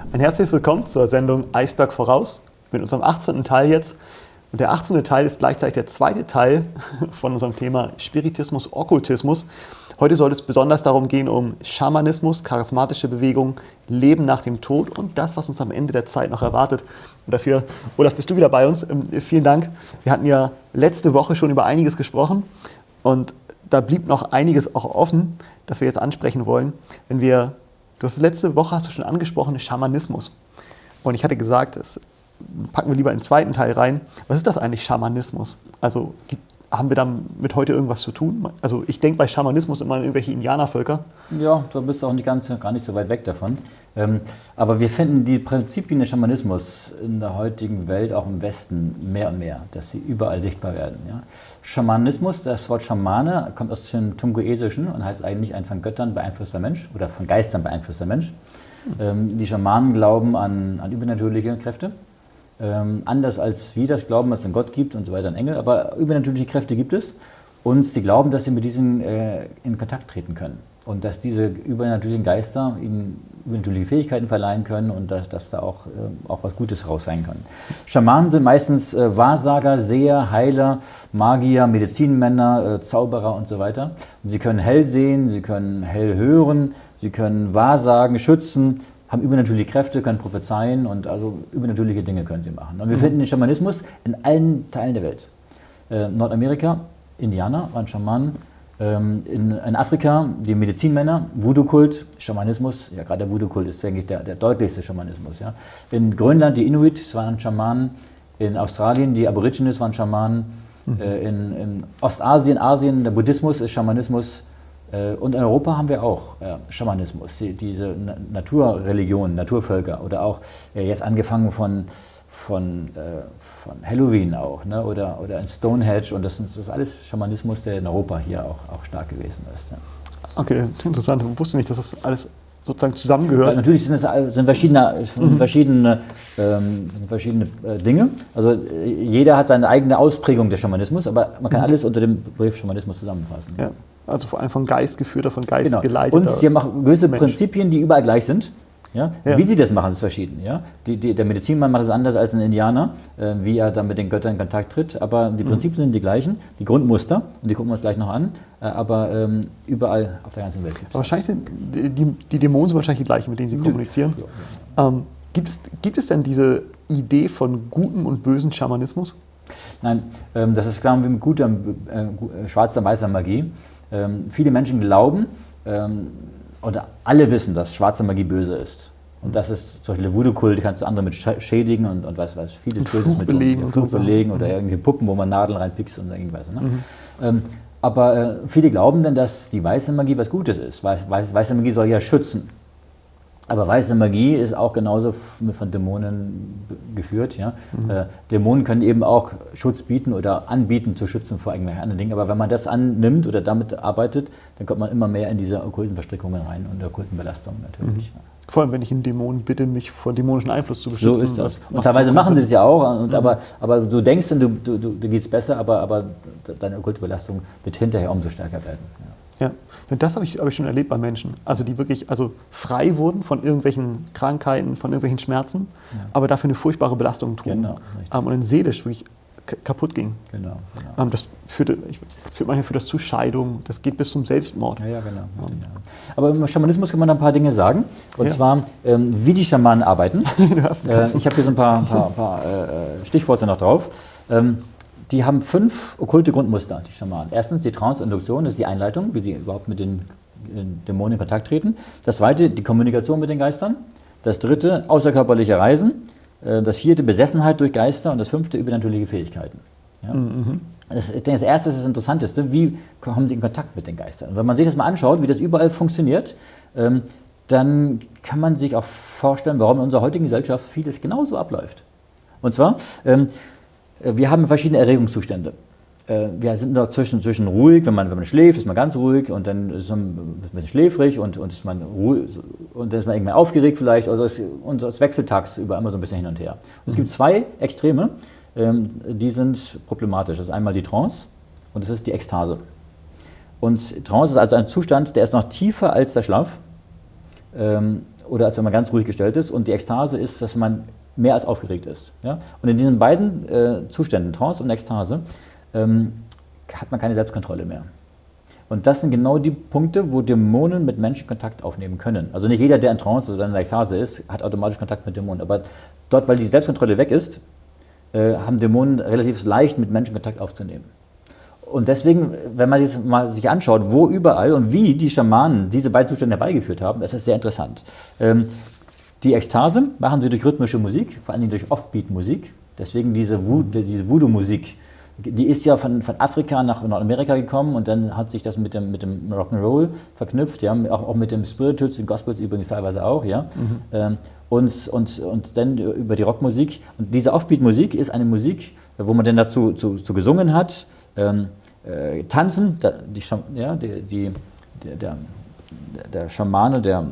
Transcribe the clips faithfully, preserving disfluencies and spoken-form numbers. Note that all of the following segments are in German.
Ein herzliches Willkommen zur Sendung Eisberg voraus mit unserem achtzehnten Teil jetzt. Und der achtzehnte Teil ist gleichzeitig der zweite Teil von unserem Thema Spiritismus, Okkultismus. Heute soll es besonders darum gehen, um Schamanismus, charismatische Bewegung, Leben nach dem Tod und das, was uns am Ende der Zeit noch erwartet. Und dafür, Olaf, bist du wieder bei uns. Vielen Dank. Wir hatten ja letzte Woche schon über einiges gesprochen und da blieb noch einiges auch offen, das wir jetzt ansprechen wollen. Wenn wir, du hast letzte Woche hast du schon angesprochen, Schamanismus. Und ich hatte gesagt, das packen wir lieber in den zweiten Teil rein. Was ist das eigentlich, Schamanismus? Also gibt, haben wir damit heute irgendwas zu tun? Also ich denke bei Schamanismus immer an irgendwelche Indianervölker. Ja, da bist du auch nicht ganz, gar nicht so weit weg davon. Ähm, aber wir finden die Prinzipien des Schamanismus in der heutigen Welt, auch im Westen, mehr und mehr, dass sie überall sichtbar werden. Ja. Schamanismus, das Wort Schamane, kommt aus dem Tunguesischen und heißt eigentlich ein von Göttern beeinflusster Mensch oder von Geistern beeinflusster Mensch. Ähm, die Schamanen glauben an, an übernatürliche Kräfte. Ähm, anders als wir das glauben, dass es einen Gott gibt und so weiter, einen Engel, aber übernatürliche Kräfte gibt es und sie glauben, dass sie mit diesen äh, in Kontakt treten können und dass diese übernatürlichen Geister ihnen übernatürliche Fähigkeiten verleihen können und dass, dass da auch, äh, auch was Gutes raus sein kann. Schamanen sind meistens äh, Wahrsager, Seher, Heiler, Magier, Medizinmänner, äh, Zauberer und so weiter. Und sie können hell sehen, sie können hell hören, sie können Wahrsagen, schützen, haben übernatürliche Kräfte, können prophezeien und also übernatürliche Dinge können sie machen. Und wir mhm. finden den Schamanismus in allen Teilen der Welt. Äh, Nordamerika, Indianer waren Schamanen, ähm, in, in Afrika die Medizinmänner, Voodoo-Kult, Schamanismus, ja gerade der Voodoo-Kult ist, denke ich, der, der deutlichste Schamanismus. Ja. In Grönland die Inuit waren Schamanen, in Australien die Aborigines waren Schamanen, mhm. äh, in, in Ostasien, Asien der Buddhismus ist Schamanismus. Und in Europa haben wir auch äh, Schamanismus, die, diese Na Naturreligionen, Naturvölker oder auch äh, jetzt angefangen von, von, äh, von Halloween auch, ne? oder, oder in Stonehenge und das, das ist alles Schamanismus, der in Europa hier auch, auch stark gewesen ist. Ja. Okay, interessant. Ich wusste nicht, dass das alles sozusagen zusammengehört. Weil natürlich sind es sind verschiedene, mhm. verschiedene, ähm, verschiedene äh, Dinge. Also äh, jeder hat seine eigene Ausprägung des Schamanismus, aber man kann mhm. alles unter dem Begriff Schamanismus zusammenfassen. Ja. Also vor allem von Geist geführter, von Geist genau. geleiteter. Und sie haben auch gewisse Mensch. Prinzipien, die überall gleich sind. Ja? Ja. Wie sie das machen, ist verschieden. Ja? Die, die, der Medizinmann macht es anders als ein Indianer, äh, wie er dann mit den Göttern in Kontakt tritt. Aber die Prinzipien mhm. sind die gleichen, die Grundmuster, und die gucken wir uns gleich noch an. Äh, aber ähm, überall auf der ganzen Welt gibt es. Aber wahrscheinlich sind die, die, die Dämonen sind wahrscheinlich die gleichen, mit denen sie kommunizieren. Ja, ja. Ähm, gibt, es, gibt es denn diese Idee von gutem und bösen Schamanismus? Nein, ähm, das ist klar wie mit guter, äh, schwarzer, weißer Magie. Ähm, viele Menschen glauben, ähm, oder alle wissen, dass schwarze Magie böse ist. Und das ist zum Beispiel der Voodoo-Kult, kannst du andere mit schädigen und, und was weiß vieles und Böses mit belegen, und Fluch belegen oder irgendwie Puppen, wo man Nadeln reinpickst und irgendwas. Ne? Mhm. Ähm, aber äh, viele glauben dann, dass die weiße Magie was Gutes ist. Weiß, weiß, weiße Magie soll ja schützen. Aber weiße Magie ist auch genauso von Dämonen geführt. Ja? Mhm. Äh, Dämonen können eben auch Schutz bieten oder anbieten, zu schützen vor irgendwelchen anderen Dingen. Aber wenn man das annimmt oder damit arbeitet, dann kommt man immer mehr in diese okkulten Verstrickungen rein und okkulten Belastungen natürlich. Mhm. Vor allem, wenn ich einen Dämon bitte, mich vor dämonischen Einfluss zu beschützen. So ist das. Und teilweise machen sie es ja auch. Und, mhm. aber, aber du denkst, du, du, du, du geht es besser, aber, aber deine okkulte Belastung wird hinterher umso stärker werden. Ja. Ja, das habe ich, hab ich schon erlebt bei Menschen, also die wirklich also frei wurden von irgendwelchen Krankheiten, von irgendwelchen Schmerzen, ja. aber dafür eine furchtbare Belastung trugen genau, ähm, und dann seelisch wirklich kaputt ging. Genau, genau. Ähm, das führte, ich, führt manchmal für das zu Scheidung, das geht bis zum Selbstmord. Ja, ja, genau. Ähm. Ja. Aber im Schamanismus kann man da ein paar Dinge sagen, und ja. zwar, ähm, wie die Schamanen arbeiten. äh, ich habe hier so ein paar, paar, paar äh, Stichworte noch drauf. Ähm, Die haben fünf okkulte Grundmuster, die Schamanen. Erstens die Trance-Induktion, das ist die Einleitung, wie sie überhaupt mit den Dämonen in Kontakt treten. Das zweite, die Kommunikation mit den Geistern. Das dritte, außerkörperliche Reisen. Das vierte, Besessenheit durch Geister. Und das fünfte, übernatürliche Fähigkeiten. Ja? Mhm. Das, ich denke, das erste ist das Interessanteste, wie kommen sie in Kontakt mit den Geistern? Und wenn man sich das mal anschaut, wie das überall funktioniert, ähm, dann kann man sich auch vorstellen, warum in unserer heutigen Gesellschaft vieles genauso abläuft. Und zwar, ähm, wir haben verschiedene Erregungszustände. Wir sind da zwischen, zwischen ruhig, wenn man, wenn man schläft, ist man ganz ruhig und dann ist man ein bisschen schläfrig und, und, ist man ruhig, und dann ist man irgendwann aufgeregt vielleicht. Also es, und es wechselt tagsüber immer so ein bisschen hin und her. Und es gibt zwei Extreme, die sind problematisch. Das ist einmal die Trance und das ist die Ekstase. Und Trance ist also ein Zustand, der ist noch tiefer als der Schlaf. oder als wenn man ganz ruhig gestellt ist. Und die Ekstase ist, dass man mehr als aufgeregt ist. Ja? Und in diesen beiden äh, Zuständen, Trance und Ekstase, ähm, hat man keine Selbstkontrolle mehr. Und das sind genau die Punkte, wo Dämonen mit Menschen Kontakt aufnehmen können. Also nicht jeder, der in Trance oder in Ekstase ist, hat automatisch Kontakt mit Dämonen. Aber dort, weil die Selbstkontrolle weg ist, äh, haben Dämonen relativ leicht mit Menschen Kontakt aufzunehmen. Und deswegen, wenn man sich mal sich anschaut, wo überall und wie die Schamanen diese beiden Zustände herbeigeführt haben, das ist sehr interessant. Ähm, die Ekstase machen sie durch rhythmische Musik, vor allem durch Offbeat-Musik. Deswegen diese, diese Voodoo-Musik, die ist ja von, von Afrika nach Nordamerika gekommen und dann hat sich das mit dem, mit dem Rock'n'Roll verknüpft, ja, auch, auch mit dem Spirituals und Gospels übrigens teilweise auch. Ja. Mhm. Ähm, und, und, und dann über die Rockmusik. Und diese Offbeat-Musik ist eine Musik, wo man dann dazu zu, zu gesungen hat, ähm, äh, tanzen, da, die, ja, die, die, der, der, der Schamane, der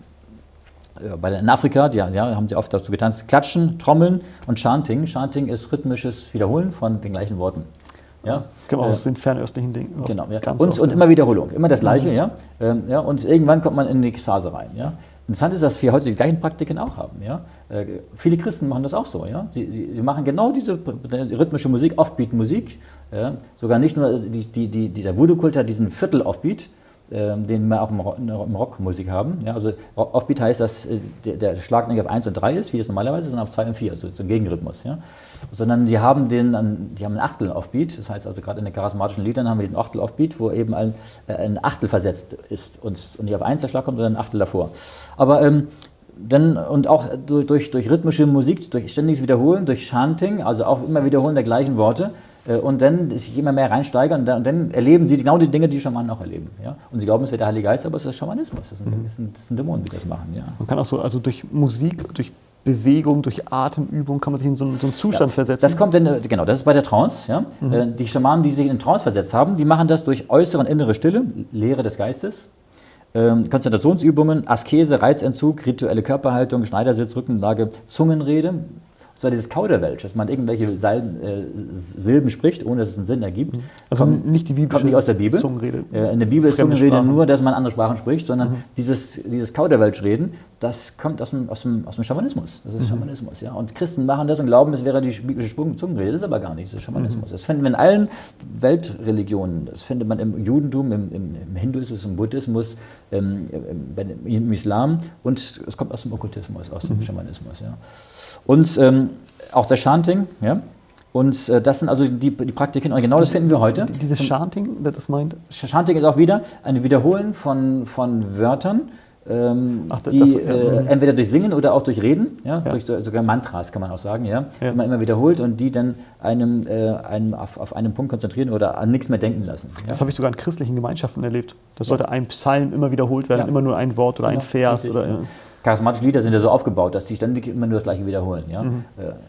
Bei in Afrika, die, ja, haben sie oft dazu getanzt, Klatschen, Trommeln und Chanting. Chanting ist rhythmisches Wiederholen von den gleichen Worten. Ja? Genau, äh, aus den fernöstlichen Dingen. Genau, ja. und, oft, und immer Wiederholung, immer das Gleiche. Mhm. Ja? Ähm, ja? Und irgendwann kommt man in die Ekstase rein. Ja? Interessant ist, dass wir heute die gleichen Praktiken auch haben. Ja? Äh, viele Christen machen das auch so. Ja? Sie, sie, sie machen genau diese rhythmische Musik, Offbeat-Musik. Ja? Sogar nicht nur die, die, die, die, der Voodoo-Kult hat diesen Viertel-Offbeat, den wir auch im Rockmusik haben. Ja, also Offbeat heißt, dass der, der Schlag nicht auf eins und drei ist, wie das normalerweise, sondern auf zwei und vier, also so ein Gegenrhythmus. Ja. Sondern die haben, den, die haben einen Achtel-Offbeat, das heißt also gerade in den charismatischen Liedern haben wir diesen Achtel-Offbeat, wo eben ein, ein Achtel versetzt ist und, und nicht auf eins der Schlag kommt, sondern ein Achtel davor. Aber ähm, dann, und auch durch, durch rhythmische Musik, durch ständiges Wiederholen, durch Chanting, also auch immer Wiederholen der gleichen Worte, und dann sich immer mehr reinsteigern und dann, und dann erleben sie genau die Dinge, die Schamanen auch erleben. Ja? Und sie glauben, es wäre der Heilige Geist, aber es ist Schamanismus. Das sind, mhm. das sind, das sind Dämonen, die das machen. Ja. Man kann auch so, also durch Musik, durch Bewegung, durch Atemübung kann man sich in so einen, so einen Zustand ja, versetzen. Das kommt dann, genau, das ist bei der Trance. Ja? Mhm. Die Schamanen, die sich in Trance versetzt haben, die machen das durch äußere und innere Stille, Lehre des Geistes, ähm, Konzentrationsübungen, Askese, Reizentzug, rituelle Körperhaltung, Schneidersitz, Rückenlage, Zungenrede. Und zwar dieses Kauderwelsch, dass man irgendwelche Salben, äh, Silben spricht, ohne dass es einen Sinn ergibt. Also kommt, nicht die biblische kommt nicht aus der Bibel. Zungenrede. Äh, in der Bibel ist Zungenrede Sprachen. Nur, dass man andere Sprachen spricht, sondern mhm. dieses, dieses Kauderwelsch-Reden, das kommt aus dem, aus dem, aus dem Schamanismus. Das ist mhm. Schamanismus. Ja? Und Christen machen das und glauben, es wäre die biblische Zungenrede. Das ist aber gar nicht, das ist Schamanismus. Mhm. Das finden wir in allen Weltreligionen. Das findet man im Judentum, im, im, im Hinduismus, im Buddhismus, im, im, im Islam und es kommt aus dem Okkultismus, aus dem mhm. Schamanismus. Ja? Und ähm, auch das Chanting, ja. Und äh, das sind also die, die Praktiken, und genau das finden wir heute. Dieses Chanting, wer das meint? Chanting ist auch wieder ein Wiederholen von, von Wörtern, ähm, Ach, das, die das, ja. äh, entweder durch Singen oder auch durch Reden, ja, ja. durch sogar Mantras kann man auch sagen, ja, ja. die man immer wiederholt und die dann einem, äh, einem auf, auf einen Punkt konzentrieren oder an nichts mehr denken lassen. Ja. Das habe ich sogar in christlichen Gemeinschaften erlebt. Das sollte ein Psalm immer wiederholt werden, ja. immer nur ein Wort oder genau. ein Vers. Richtig, oder, ja. Charismatische Lieder sind ja so aufgebaut, dass sie ständig immer nur das Gleiche wiederholen. Ja? Mhm.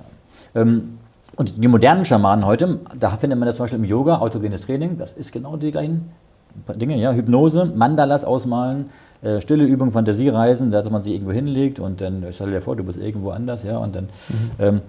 Äh, ähm, und die modernen Schamanen heute, da findet man das zum Beispiel im Yoga, autogenes Training, das ist genau die gleichen Dinge. Ja? Hypnose, Mandalas ausmalen, äh, stille Übung, Fantasiereisen, dass man sich irgendwo hinlegt und dann stell dir vor, du bist irgendwo anders. Ja? Und, dann, mhm. ähm,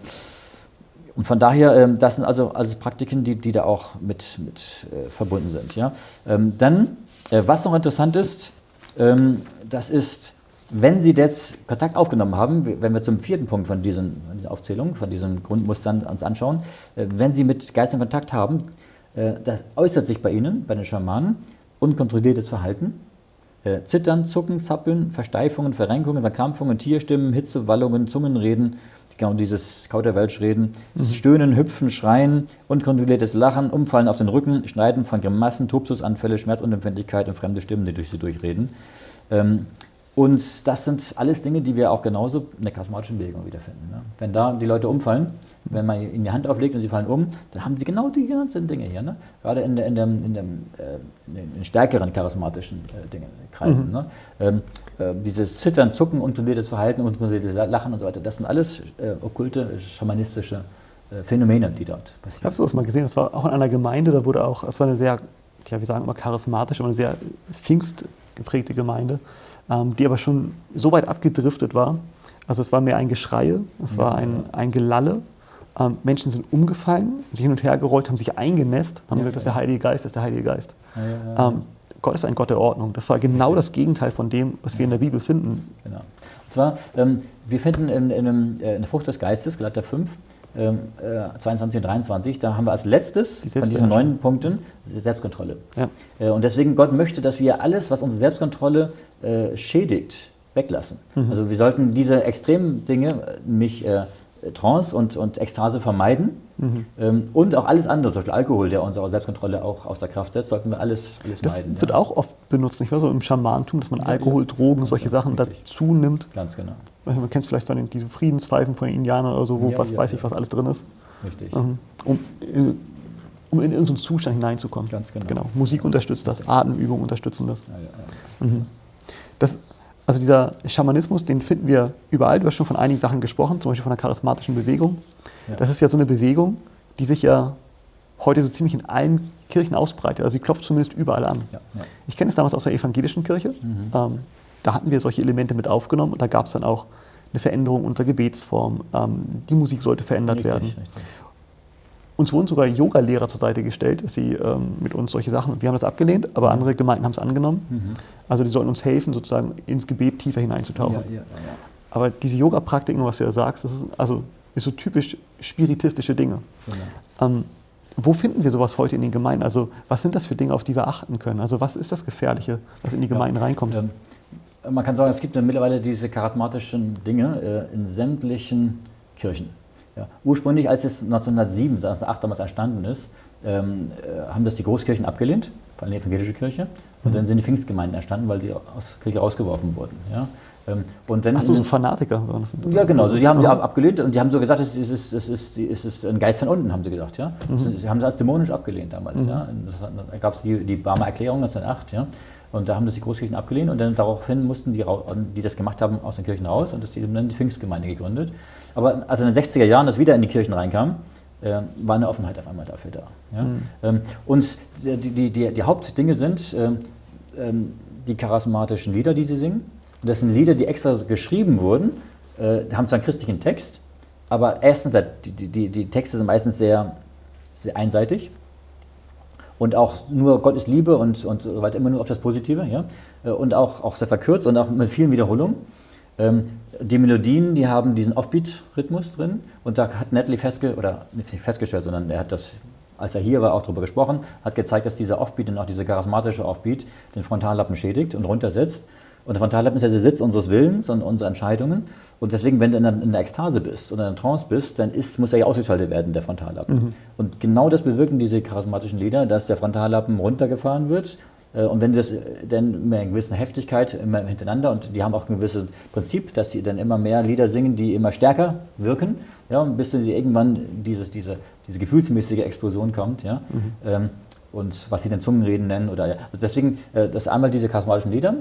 und von daher, ähm, das sind also, also Praktiken, die, die da auch mit, mit äh, verbunden sind. Ja? Ähm, dann, äh, was noch interessant ist, ähm, das ist, wenn Sie jetzt Kontakt aufgenommen haben, wenn wir zum vierten Punkt von diesen, von dieser Aufzählung, von diesen Grundmustern uns anschauen, äh, wenn Sie mit Geistern Kontakt haben, äh, das äußert sich bei Ihnen, bei den Schamanen, unkontrolliertes Verhalten, äh, Zittern, Zucken, Zappeln, Versteifungen, Verrenkungen, Verkrampfungen, Tierstimmen, Hitze, Wallungen, Zungenreden, genau dieses Kauderwelsch-Reden, mhm. Stöhnen, Hüpfen, Schreien, unkontrolliertes Lachen, Umfallen auf den Rücken, Schneiden von Grimassen, Tobsusanfälle, Schmerzunempfindlichkeit und fremde Stimmen, die durch Sie durchreden. Ähm, Und das sind alles Dinge, die wir auch genauso in der charismatischen Bewegung wiederfinden. Ne? Wenn da die Leute umfallen, wenn man ihnen die Hand auflegt und sie fallen um, dann haben sie genau die ganzen Dinge hier. Ne? Gerade in, der, in, dem, in, dem, äh, in den stärkeren charismatischen äh, Dinge, Kreisen. Mhm. Ne? Ähm, äh, dieses Zittern, Zucken, unkontrolliertes Verhalten, unkontrolliertes Lachen und so weiter, das sind alles äh, okkulte, schamanistische äh, Phänomene, die dort passieren. Hast du das mal gesehen? Das war auch in einer Gemeinde, da wurde auch, es war eine sehr, ja, wir sagen immer charismatisch, aber eine sehr pfingstgeprägte Gemeinde, die aber schon so weit abgedriftet war. Also es war mehr ein Geschreie, es war ein, ein Gelalle. Ähm, Menschen sind umgefallen, sind hin und her gerollt, haben sich eingenässt, haben ja, gesagt, das ist der Heilige Geist, das ist der Heilige Geist. Ja, ja, ja. Ähm, Gott ist ein Gott der Ordnung. Das war genau das Gegenteil von dem, was wir in der Bibel finden. Genau. zwar, ähm, wir finden in, in, in, in der Frucht des Geistes, Galater fünf, ähm, äh, zweiundzwanzig und dreiundzwanzig, da haben wir als letztes Die von diesen neun Punkten Selbstkontrolle. Ja. Äh, und deswegen, Gott möchte, dass wir alles, was unsere Selbstkontrolle äh, schädigt, weglassen. Mhm. Also wir sollten diese extremen Dinge, nämlich äh, Trance und, und Ekstase vermeiden. Mhm. Ähm, und auch alles andere, zum Beispiel Alkohol, der unsere Selbstkontrolle auch aus der Kraft setzt, sollten wir alles, alles das meiden. Das wird ja. auch oft benutzt, nicht wahr? So im Schamantum, dass man ja, Alkohol, ja. Drogen, solche ja, Sachen dazu nimmt. Ganz genau. Man kennt es vielleicht von den diese Friedenspfeifen von den Indianern oder so, wo ja, was ja, weiß ja. ich, was alles drin ist. Richtig. Um, um, um in irgendeinen Zustand hineinzukommen. Ganz genau. genau. Musik unterstützt das, Atemübungen unterstützen das. Ja, ja, ja. Mhm. Das Also dieser Schamanismus, den finden wir überall. Du hast schon von einigen Sachen gesprochen, zum Beispiel von der charismatischen Bewegung. Ja. Das ist ja so eine Bewegung, die sich ja heute so ziemlich in allen Kirchen ausbreitet. Also sie klopft zumindest überall an. Ja, ja. Ich kenne es damals aus der evangelischen Kirche. Mhm. Ähm, da hatten wir solche Elemente mit aufgenommen und da gab es dann auch eine Veränderung unserer Gebetsform. Ähm, die Musik sollte verändert richtig, werden. Richtig. Uns wurden sogar Yoga-Lehrer zur Seite gestellt, dass sie ähm, mit uns solche Sachen, wir haben das abgelehnt, aber mhm. andere Gemeinden haben es angenommen. Mhm. Also die sollten uns helfen, sozusagen ins Gebet tiefer hineinzutauchen. Ja, ja, ja. Aber diese Yoga-Praktiken, was du ja sagst, das ist, also, ist so typisch spiritistische Dinge. Genau. Ähm, wo finden wir sowas heute in den Gemeinden? Also was sind das für Dinge, auf die wir achten können? Also was ist das Gefährliche, was in die Gemeinden ja. reinkommt? Ähm, man kann sagen, es gibt ja mittlerweile diese charismatischen Dinge äh, in sämtlichen Kirchen. Ja. Ursprünglich, als es neunzehnhundertsieben, neunzehnhundertacht damals entstanden ist, ähm, äh, haben das die Großkirchen abgelehnt, vor allem die evangelische Kirche. Und mhm. dann sind die Pfingstgemeinden entstanden, weil sie aus der Kirche rausgeworfen wurden. Ja. Ähm, und dann, Ach so, so Fanatiker waren das? Ja, genau. Also die haben mhm. sie ab, abgelehnt und die haben so gesagt, es ist, es, ist, es, ist, es ist ein Geist von unten, haben sie gesagt. Ja. Mhm. Sie haben das als dämonisch abgelehnt damals. Mhm. Ja. Da gab es die, die Barmer Erklärung neunzehnhundertacht. Ja. Und da haben das die Großkirchen abgelehnt und dann daraufhin mussten die, die das gemacht haben, aus den Kirchen raus und das die haben dann die Pfingstgemeinde gegründet. Aber als in den sechziger Jahren das wieder in die Kirchen reinkam, äh, war eine Offenheit auf einmal dafür da. Ja? Mhm. Ähm, und die, die, die, die Hauptdinge sind äh, äh, die charismatischen Lieder, die sie singen. Und das sind Lieder, die extra geschrieben wurden, äh, haben zwar einen christlichen Text, aber erstens, die, die, die Texte sind meistens sehr, sehr einseitig. Und auch nur Gott ist Liebe und, und so weiter, immer nur auf das Positive. Ja? Und auch, auch sehr verkürzt und auch mit vielen Wiederholungen. Ähm, die Melodien, die haben diesen Offbeat-Rhythmus drin. Und da hat Netley festge oder nicht festgestellt, sondern er hat das, als er hier war, auch darüber gesprochen, hat gezeigt, dass dieser Offbeat und auch dieser charismatische Offbeat den Frontallappen schädigt und runtersetzt. Und der Frontallappen ist ja der Sitz unseres Willens und unserer Entscheidungen. Und deswegen, wenn du in einer, in einer Ekstase bist oder in einer Trance bist, dann ist, muss er ja ausgeschaltet werden, der Frontallappen. Mhm. Und genau das bewirken diese charismatischen Lieder, dass der Frontallappen runtergefahren wird. Und wenn du das dann mit einer gewissen Heftigkeit immer hintereinander, und die haben auch ein gewisses Prinzip, dass sie dann immer mehr Lieder singen, die immer stärker wirken, ja, bis dann irgendwann dieses, diese, diese gefühlsmäßige Explosion kommt. Ja. Mhm. Ähm, und was sie dann Zungenreden nennen. Oder, ja. Also deswegen, äh, das ist einmal diese charismatischen Lieder,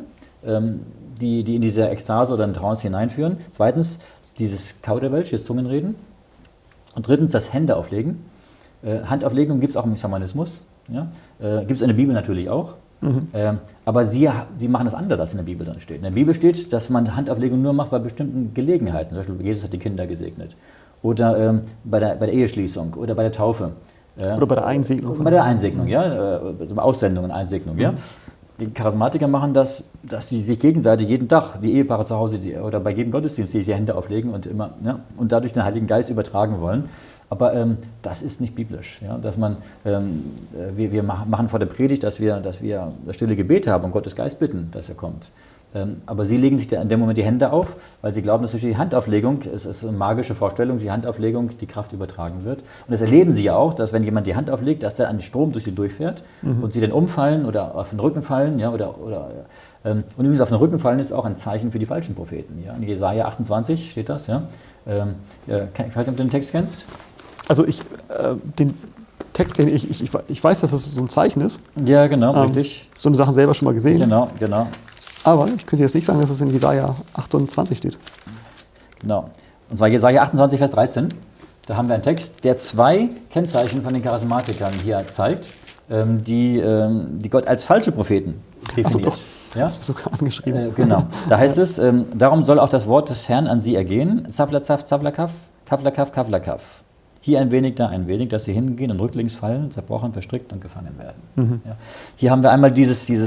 Die, die in diese Ekstase oder in Trance hineinführen. Zweitens, dieses Kauderwelsch, das Zungenreden. Und drittens, das Hände auflegen. Äh, Handauflegung gibt es auch im Schamanismus. Ja? Äh, gibt es in der Bibel natürlich auch. Mhm. Äh, aber sie, sie machen das anders, als in der Bibel drin steht. In der Bibel steht, dass man Handauflegung nur macht bei bestimmten Gelegenheiten. Zum Beispiel, Jesus hat die Kinder gesegnet. Oder ähm, bei, der, bei der Eheschließung. Oder bei der Taufe. Äh, oder bei der Einsegnung. Bei der Einsegnung, ja. Äh, Aussendung und Einsegnung, mhm. ja. Die Charismatiker machen das, dass sie sich gegenseitig jeden Tag, die Ehepaare zu Hause die, oder bei jedem Gottesdienst die Hände auflegen und, immer, ja, und dadurch den Heiligen Geist übertragen wollen. Aber ähm, das ist nicht biblisch. Ja? Dass man, ähm, wir, wir machen vor der Predigt, dass wir, dass wir das stille Gebet haben und Gottes Geist bitten, dass er kommt. Ähm, aber sie legen sich in dem Moment die Hände auf, weil sie glauben, dass durch die Handauflegung, es ist eine magische Vorstellung, die Handauflegung die Kraft übertragen wird. Und das erleben sie ja auch, dass wenn jemand die Hand auflegt, dass da ein Strom durch sie durchfährt mhm. und sie dann umfallen oder auf den Rücken fallen. Ja, oder, oder, ähm, und übrigens auf den Rücken fallen ist auch ein Zeichen für die falschen Propheten. Ja. In Jesaja achtundzwanzig steht das. Ja. Ähm, ja, ich weiß nicht, ob du den Text kennst. Also ich, äh, den Text kenne ich, ich, ich, ich weiß, dass das so ein Zeichen ist. Ja, genau, ähm, richtig. So eine Sache selber schon mal gesehen. Genau, genau. Aber ich könnte jetzt nicht sagen, dass es in Jesaja achtundzwanzig steht. Genau. Und zwar Jesaja achtundzwanzig, Vers dreizehn. Da haben wir einen Text, der zwei Kennzeichen von den Charismatikern hier zeigt, ähm, die, ähm, die Gott als falsche Propheten definiert. Ach so, doch. Ja? Das ist sogar angeschrieben. Äh, genau. Da heißt es, ähm, darum soll auch das Wort des Herrn an sie ergehen. Zavlazaf, Zavlakaf, Kavlakaf, Kavlakaf. Hier ein wenig, da ein wenig, dass sie hingehen und rücklings fallen, zerbrochen, verstrickt und gefangen werden. Mhm. Ja. Hier haben wir einmal dieses, dieses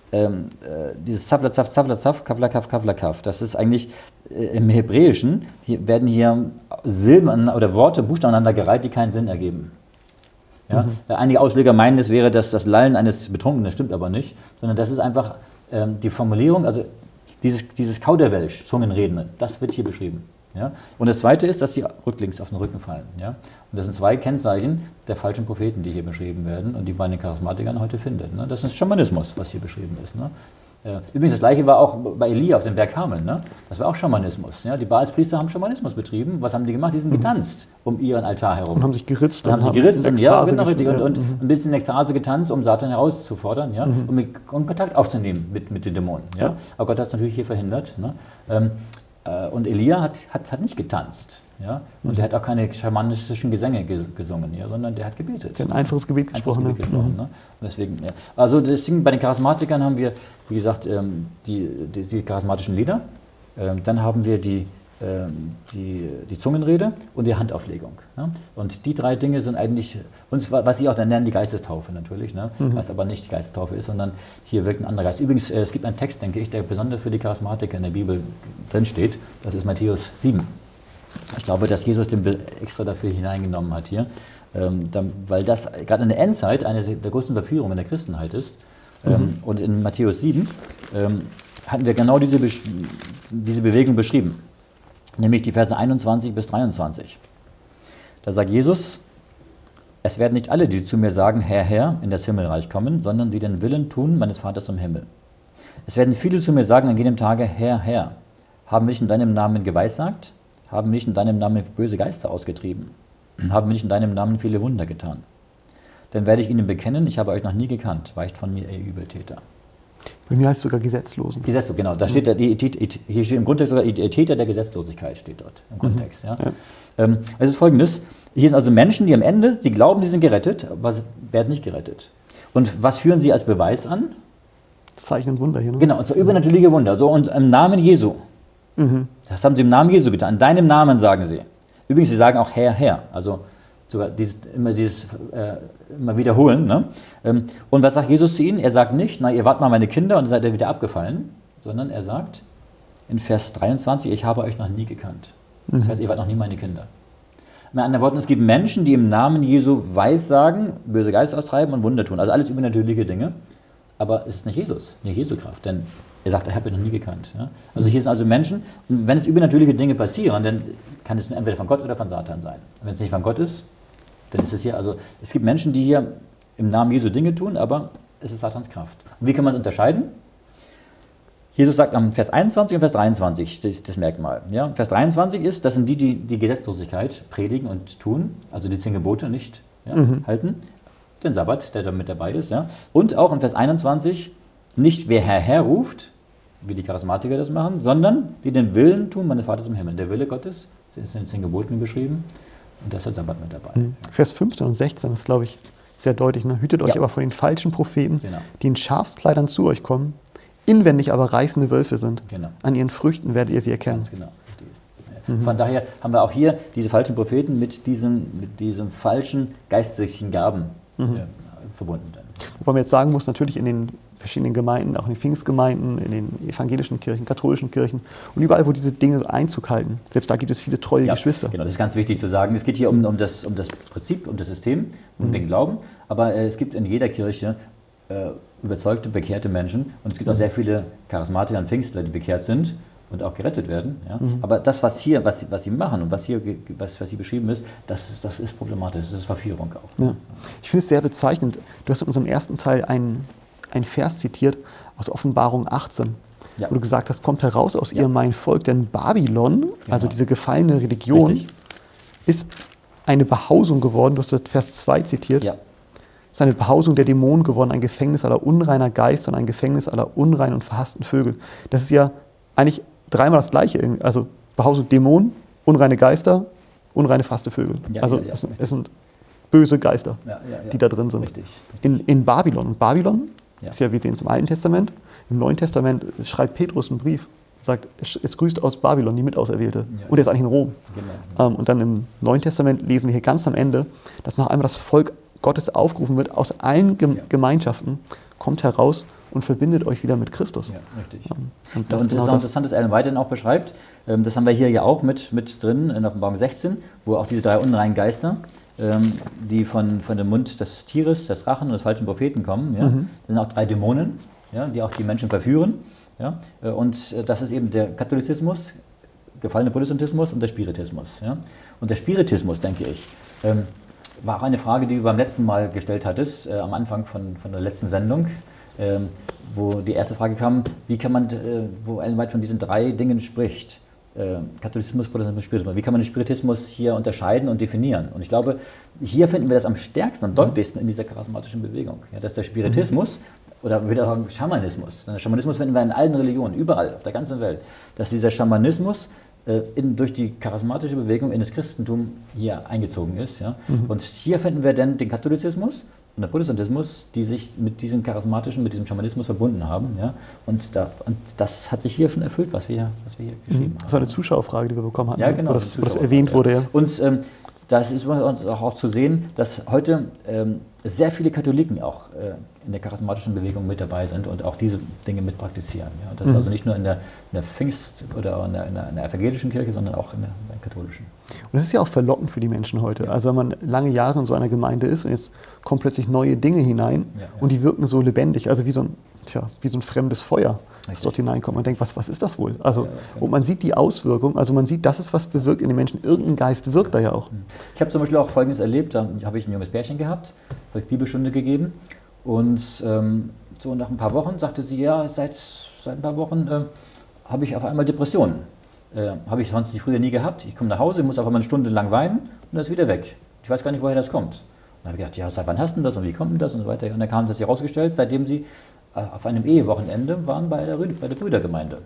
ähm, äh, dieses Zavlazav, Zavlazav, Kavlakav, Kavlakav, das ist eigentlich äh, im Hebräischen, hier werden hier Silben oder Worte, Buchstaben aneinander gereiht, die keinen Sinn ergeben. Ja? Mhm. Einige Ausleger meinen, es wäre das, das Lallen eines Betrunkenen, das stimmt aber nicht, sondern das ist einfach ähm, die Formulierung, also dieses, dieses Kauderwelsch, Zungenreden, das wird hier beschrieben. Ja? Und das Zweite ist, dass sie rücklings auf den Rücken fallen. Ja? Und das sind zwei Kennzeichen der falschen Propheten, die hier beschrieben werden und die man den Charismatikern heute findet. Ne? Das ist Schamanismus, was hier beschrieben ist. Ne? Übrigens, das Gleiche war auch bei Elia auf dem Berg Karmel. Ne? Das war auch Schamanismus. Ja? Die Baalspriester haben Schamanismus betrieben. Was haben die gemacht? Die sind getanzt um ihren Altar herum. Und haben sich geritzt. Und, und haben sich geritzt und, ja, genau, richtig, und, und ein bisschen in Ekstase getanzt, um Satan herauszufordern, ja? Mhm. um, mit, um Kontakt aufzunehmen mit, mit den Dämonen. Ja? Ja. Aber Gott hat es natürlich hier verhindert. Ne? Ähm, äh, und Elia hat, hat, hat nicht getanzt. Ja? Und mhm. der hat auch keine schamanistischen Gesänge gesungen, ja? sondern der hat gebetet. Der hat ein einfaches Gebet gesprochen. Einfaches Gebet gesprochen mhm. ne? Und deswegen, ja. Also deswegen bei den Charismatikern haben wir, wie gesagt, ähm, die, die, die charismatischen Lieder, ähm, dann haben wir die, ähm, die, die Zungenrede und die Handauflegung. Ne? Und die drei Dinge sind eigentlich, uns, was sie auch dann nennen, die Geistestaufe natürlich, ne? mhm. was aber nicht die Geistestaufe ist, sondern hier wirkt ein anderer Geist. Übrigens, äh, es gibt einen Text, denke ich, der besonders für die Charismatiker in der Bibel drinsteht, das ist Matthäus sieben. Ich glaube, dass Jesus den extra dafür hineingenommen hat hier, ähm, dann, weil das gerade in der Endzeit eine der größten Verführungen der Christenheit ist. Ähm, mhm. Und in Matthäus sieben ähm, hatten wir genau diese, diese Bewegung beschrieben, nämlich die Verse einundzwanzig bis dreiundzwanzig. Da sagt Jesus, es werden nicht alle, die zu mir sagen, Herr, Herr, in das Himmelreich kommen, sondern die den Willen tun meines Vaters im Himmel. Es werden viele zu mir sagen an jenem Tage, Herr, Herr, haben wir nicht in deinem Namen geweissagt? Haben wir nicht in deinem Namen böse Geister ausgetrieben? Haben wir nicht in deinem Namen viele Wunder getan? Dann werde ich ihnen bekennen, ich habe euch noch nie gekannt. Weicht von mir, ihr Übeltäter. Bei mir heißt es sogar Gesetzlosen. Gesetzlos, genau. Da steht, hier steht im Grundtext sogar, ihr Täter der Gesetzlosigkeit steht dort im Kontext. Ja. Ja. Ähm, es ist Folgendes, hier sind also Menschen, die am Ende, sie glauben, sie sind gerettet, aber sie werden nicht gerettet. Und was führen sie als Beweis an? Zeichen und Wunder hier. Ne? Genau, und zwar übernatürliche Wunder. So, und im Namen Jesu. Mhm. Das haben sie im Namen Jesu getan. In deinem Namen sagen sie. Übrigens, sie sagen auch Herr, Herr. Also sogar dieses, immer dieses äh, immer wiederholen. Ne? Ähm, und was sagt Jesus zu ihnen? Er sagt nicht, na, ihr wart mal meine Kinder und seid ihr wieder abgefallen, sondern er sagt in Vers dreiundzwanzig, ich habe euch noch nie gekannt. Das mhm. heißt, ihr wart noch nie meine Kinder. Mit anderen Worten, es gibt Menschen, die im Namen Jesu Weissagen, böse Geister austreiben und Wunder tun. Also alles übernatürliche Dinge. Aber es ist nicht Jesus, nicht Jesu Kraft, denn er sagt, ich habe ihn noch nie gekannt. Ja? Also hier sind also Menschen, und wenn es übernatürliche Dinge passieren, dann kann es entweder von Gott oder von Satan sein. Und wenn es nicht von Gott ist, dann ist es hier, also es gibt Menschen, die hier im Namen Jesu Dinge tun, aber es ist Satans Kraft. Und wie kann man es unterscheiden? Jesus sagt am Vers einundzwanzig und Vers dreiundzwanzig das, das Merkmal. Ja? Vers dreiundzwanzig ist, das sind die, die die Gesetzlosigkeit predigen und tun, also die zehn Gebote nicht ja, mhm. halten. Den Sabbat, der da mit dabei ist. Ja. Und auch in Vers einundzwanzig, nicht wer Herr, Herr ruft, wie die Charismatiker das machen, sondern die den Willen tun meines Vaters im Himmel. Der Wille Gottes, das ist in den zehn Geboten beschrieben, und da ist der Sabbat mit dabei. Mhm. Vers fünfzehn und sechzehn ist, glaube ich, sehr deutlich. Ne? Hütet euch ja. aber vor den falschen Propheten, genau. die in Schafskleidern zu euch kommen, inwendig aber reißende Wölfe sind. Genau. An ihren Früchten werdet ihr sie erkennen. Ganz genau. Mhm. Von daher haben wir auch hier diese falschen Propheten mit diesen, mit diesen falschen geistlichen Gaben mhm. äh, verbunden. Wobei man jetzt sagen muss, natürlich in den verschiedenen Gemeinden, auch in den Pfingstgemeinden, in den evangelischen Kirchen, katholischen Kirchen und überall, wo diese Dinge Einzug halten, selbst da gibt es viele treue ja, Geschwister. Genau, das ist ganz wichtig zu sagen. Es geht hier um, um, das, um das Prinzip, um das System, um mhm. den Glauben, aber äh, es gibt in jeder Kirche äh, überzeugte, bekehrte Menschen und es gibt mhm. auch sehr viele Charismatiker und Pfingstler, die bekehrt sind und auch gerettet werden. Ja? Mhm. Aber das, was hier, was sie, was sie machen und was hier was, was hier beschrieben ist, das ist, das ist problematisch, das ist Verführung auch. Ja. Ich finde es sehr bezeichnend. Du hast in unserem ersten Teil einen, einen Vers zitiert aus Offenbarung achtzehn, ja. wo du gesagt hast, kommt heraus aus ja. ihr mein Volk, denn Babylon, genau. also diese gefallene Religion, Richtig. ist eine Behausung geworden, du hast das Vers zwei zitiert, ja. ist eine Behausung der Dämonen geworden, ein Gefängnis aller unreiner Geister und ein Gefängnis aller unreinen und verhassten Vögel. Das ist ja eigentlich dreimal das Gleiche, also Behausung Dämonen, unreine Geister, unreine verhasste Vögel. Ja, also ja, ja, es, es sind böse Geister, ja, ja, ja. die da drin sind. Richtig, richtig. In, in Babylon. Und Babylon ja. ist ja, wir sehen es im Alten Testament, im Neuen Testament schreibt Petrus einen Brief, sagt, es, es grüßt aus Babylon, die Mitauserwählte. Ja. Und er ist eigentlich in Rom. Genau. Ähm, und dann im Neuen Testament lesen wir hier ganz am Ende, dass noch einmal das Volk Gottes aufgerufen wird, aus allen Gem- ja. Gemeinschaften kommt heraus und verbindet euch wieder mit Christus. Ja, richtig. Und das, und das genau ist auch interessant, dass Ellen White dann auch beschreibt, das haben wir hier ja auch mit, mit drin in Offenbarung sechzehn, wo auch diese drei unreinen Geister, die von, von dem Mund des Tieres, des Drachen und des falschen Propheten kommen. Ja? Mhm. Das sind auch drei Dämonen, ja, die auch die Menschen verführen. Ja? Und das ist eben der Katholizismus, gefallene Protestantismus und der Spiritismus. Ja? Und der Spiritismus, denke ich, ähm, war auch eine Frage, die du beim letzten Mal gestellt hattest, äh, am Anfang von, von der letzten Sendung, ähm, wo die erste Frage kam, wie kann man, äh, wo Ellen White von diesen drei Dingen spricht, äh, Katholizismus, Protestantismus, Spiritismus, wie kann man den Spiritismus hier unterscheiden und definieren? Und ich glaube, hier finden wir das am stärksten, am deutlichsten in dieser charismatischen Bewegung. Ja, dass der Spiritismus, oder wieder sagen Schamanismus, der Schamanismus finden wir in allen Religionen, überall, auf der ganzen Welt, dass dieser Schamanismus In, durch die charismatische Bewegung in das Christentum hier eingezogen ist. Ja? Mhm. Und hier finden wir dann den Katholizismus und den Protestantismus, die sich mit diesem charismatischen, mit diesem Schamanismus verbunden haben. Ja? Und, da, und das hat sich hier schon erfüllt, was wir, was wir hier geschrieben mhm. haben. Das war eine Zuschauerfrage, die wir bekommen hatten, ja, genau, wo, das, wo das erwähnt ja. wurde. Ja. Und ähm, das ist uns auch, auch zu sehen, dass heute ähm, sehr viele Katholiken auch äh, in der charismatischen Bewegung mit dabei sind und auch diese Dinge mit praktizieren. Ja. Das ist mhm. also nicht nur in der, in der Pfingst- oder in der, in, der, in der evangelischen Kirche, sondern auch in der, in der katholischen. Und das ist ja auch verlockend für die Menschen heute. Ja. Also wenn man lange Jahre in so einer Gemeinde ist und jetzt kommen plötzlich neue Dinge hinein ja, ja. und die wirken so lebendig, also wie so ein, tja, wie so ein fremdes Feuer, das dort hineinkommt. Man denkt, was, was ist das wohl? Also, ja, genau. Und man sieht die Auswirkung, also man sieht, das ist, was bewirkt in den Menschen. Irgendein Geist wirkt da ja auch. Ich habe zum Beispiel auch Folgendes erlebt, da habe ich ein junges Pärchen gehabt, habe ich Bibelstunde gegeben und ähm, so nach ein paar Wochen sagte sie, ja, seit, seit ein paar Wochen äh, habe ich auf einmal Depressionen. Äh, habe ich sonst früher nie gehabt. Ich komme nach Hause, muss auf einmal eine Stunde lang weinen und das ist wieder weg. Ich weiß gar nicht, woher das kommt. Dann habe ich gedacht, ja, seit wann hast du das und wie kommt denn das und so weiter. Und dann kam das herausgestellt, seitdem sie auf einem Ehewochenende waren bei der, bei der Brüdergemeinde.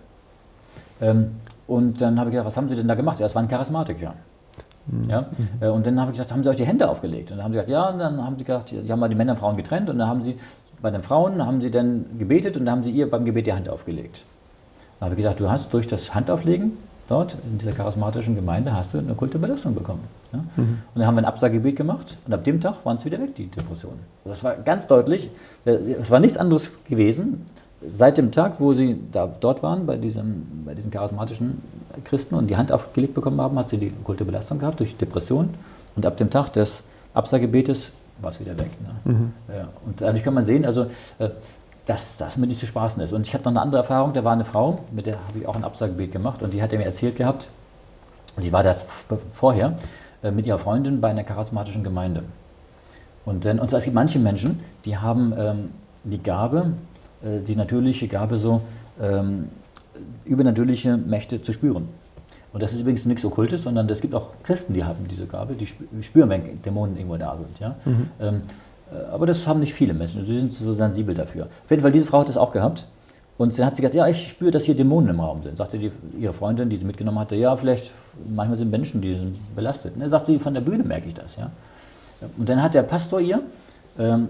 Ähm, und dann habe ich gedacht, was haben Sie denn da gemacht? Ja, das waren Charismatiker. Mhm. Ja? Mhm. Und dann habe ich gesagt, haben Sie euch die Hände aufgelegt? Und dann haben sie gesagt, ja, und dann haben sie gesagt, die haben mal die Männer und Frauen getrennt und dann haben sie, bei den Frauen haben sie dann gebetet und dann haben sie ihr beim Gebet die Hand aufgelegt. Dann habe ich gedacht, du hast durch das Handauflegen dort in dieser charismatischen Gemeinde hast du eine okkulte Belastung bekommen. Ja? Mhm. Und dann haben wir ein Absagegebet gemacht und ab dem Tag waren es wieder weg, die Depressionen. Das war ganz deutlich, es war nichts anderes gewesen. Seit dem Tag, wo sie da, dort waren, bei, diesem, bei diesen charismatischen Christen und die Hand aufgelegt bekommen haben, hat sie die okkulte Belastung gehabt durch Depression. Und ab dem Tag des Absagegebetes war es wieder weg. Ne? Mhm. Ja, und dadurch kann man sehen, also, dass das mit nicht zu spaßen ist. Und ich habe noch eine andere Erfahrung, da war eine Frau, mit der habe ich auch ein Absagegebet gemacht und die hat mir erzählt gehabt, sie war das vorher mit ihrer Freundin bei einer charismatischen Gemeinde. Und, dann, und so, es gibt manche Menschen, die haben ähm, die Gabe, äh, die natürliche Gabe, so ähm, übernatürliche Mächte zu spüren. Und das ist übrigens nichts Okkultes, sondern es gibt auch Christen, die haben diese Gabe, die spüren, wenn Dämonen irgendwo da sind. Ja? Mhm. Ähm, aber das haben nicht viele Menschen, die sind so sensibel dafür. Auf jeden Fall, diese Frau hat das auch gehabt. Und dann hat sie gesagt, ja, ich spüre, dass hier Dämonen im Raum sind. Sagte die, ihre Freundin, die sie mitgenommen hatte, ja, vielleicht, manchmal sind Menschen, die sind belastet. Und dann sagt sie, von der Bühne merke ich das. Ja? Und dann hat der Pastor ihr, ähm,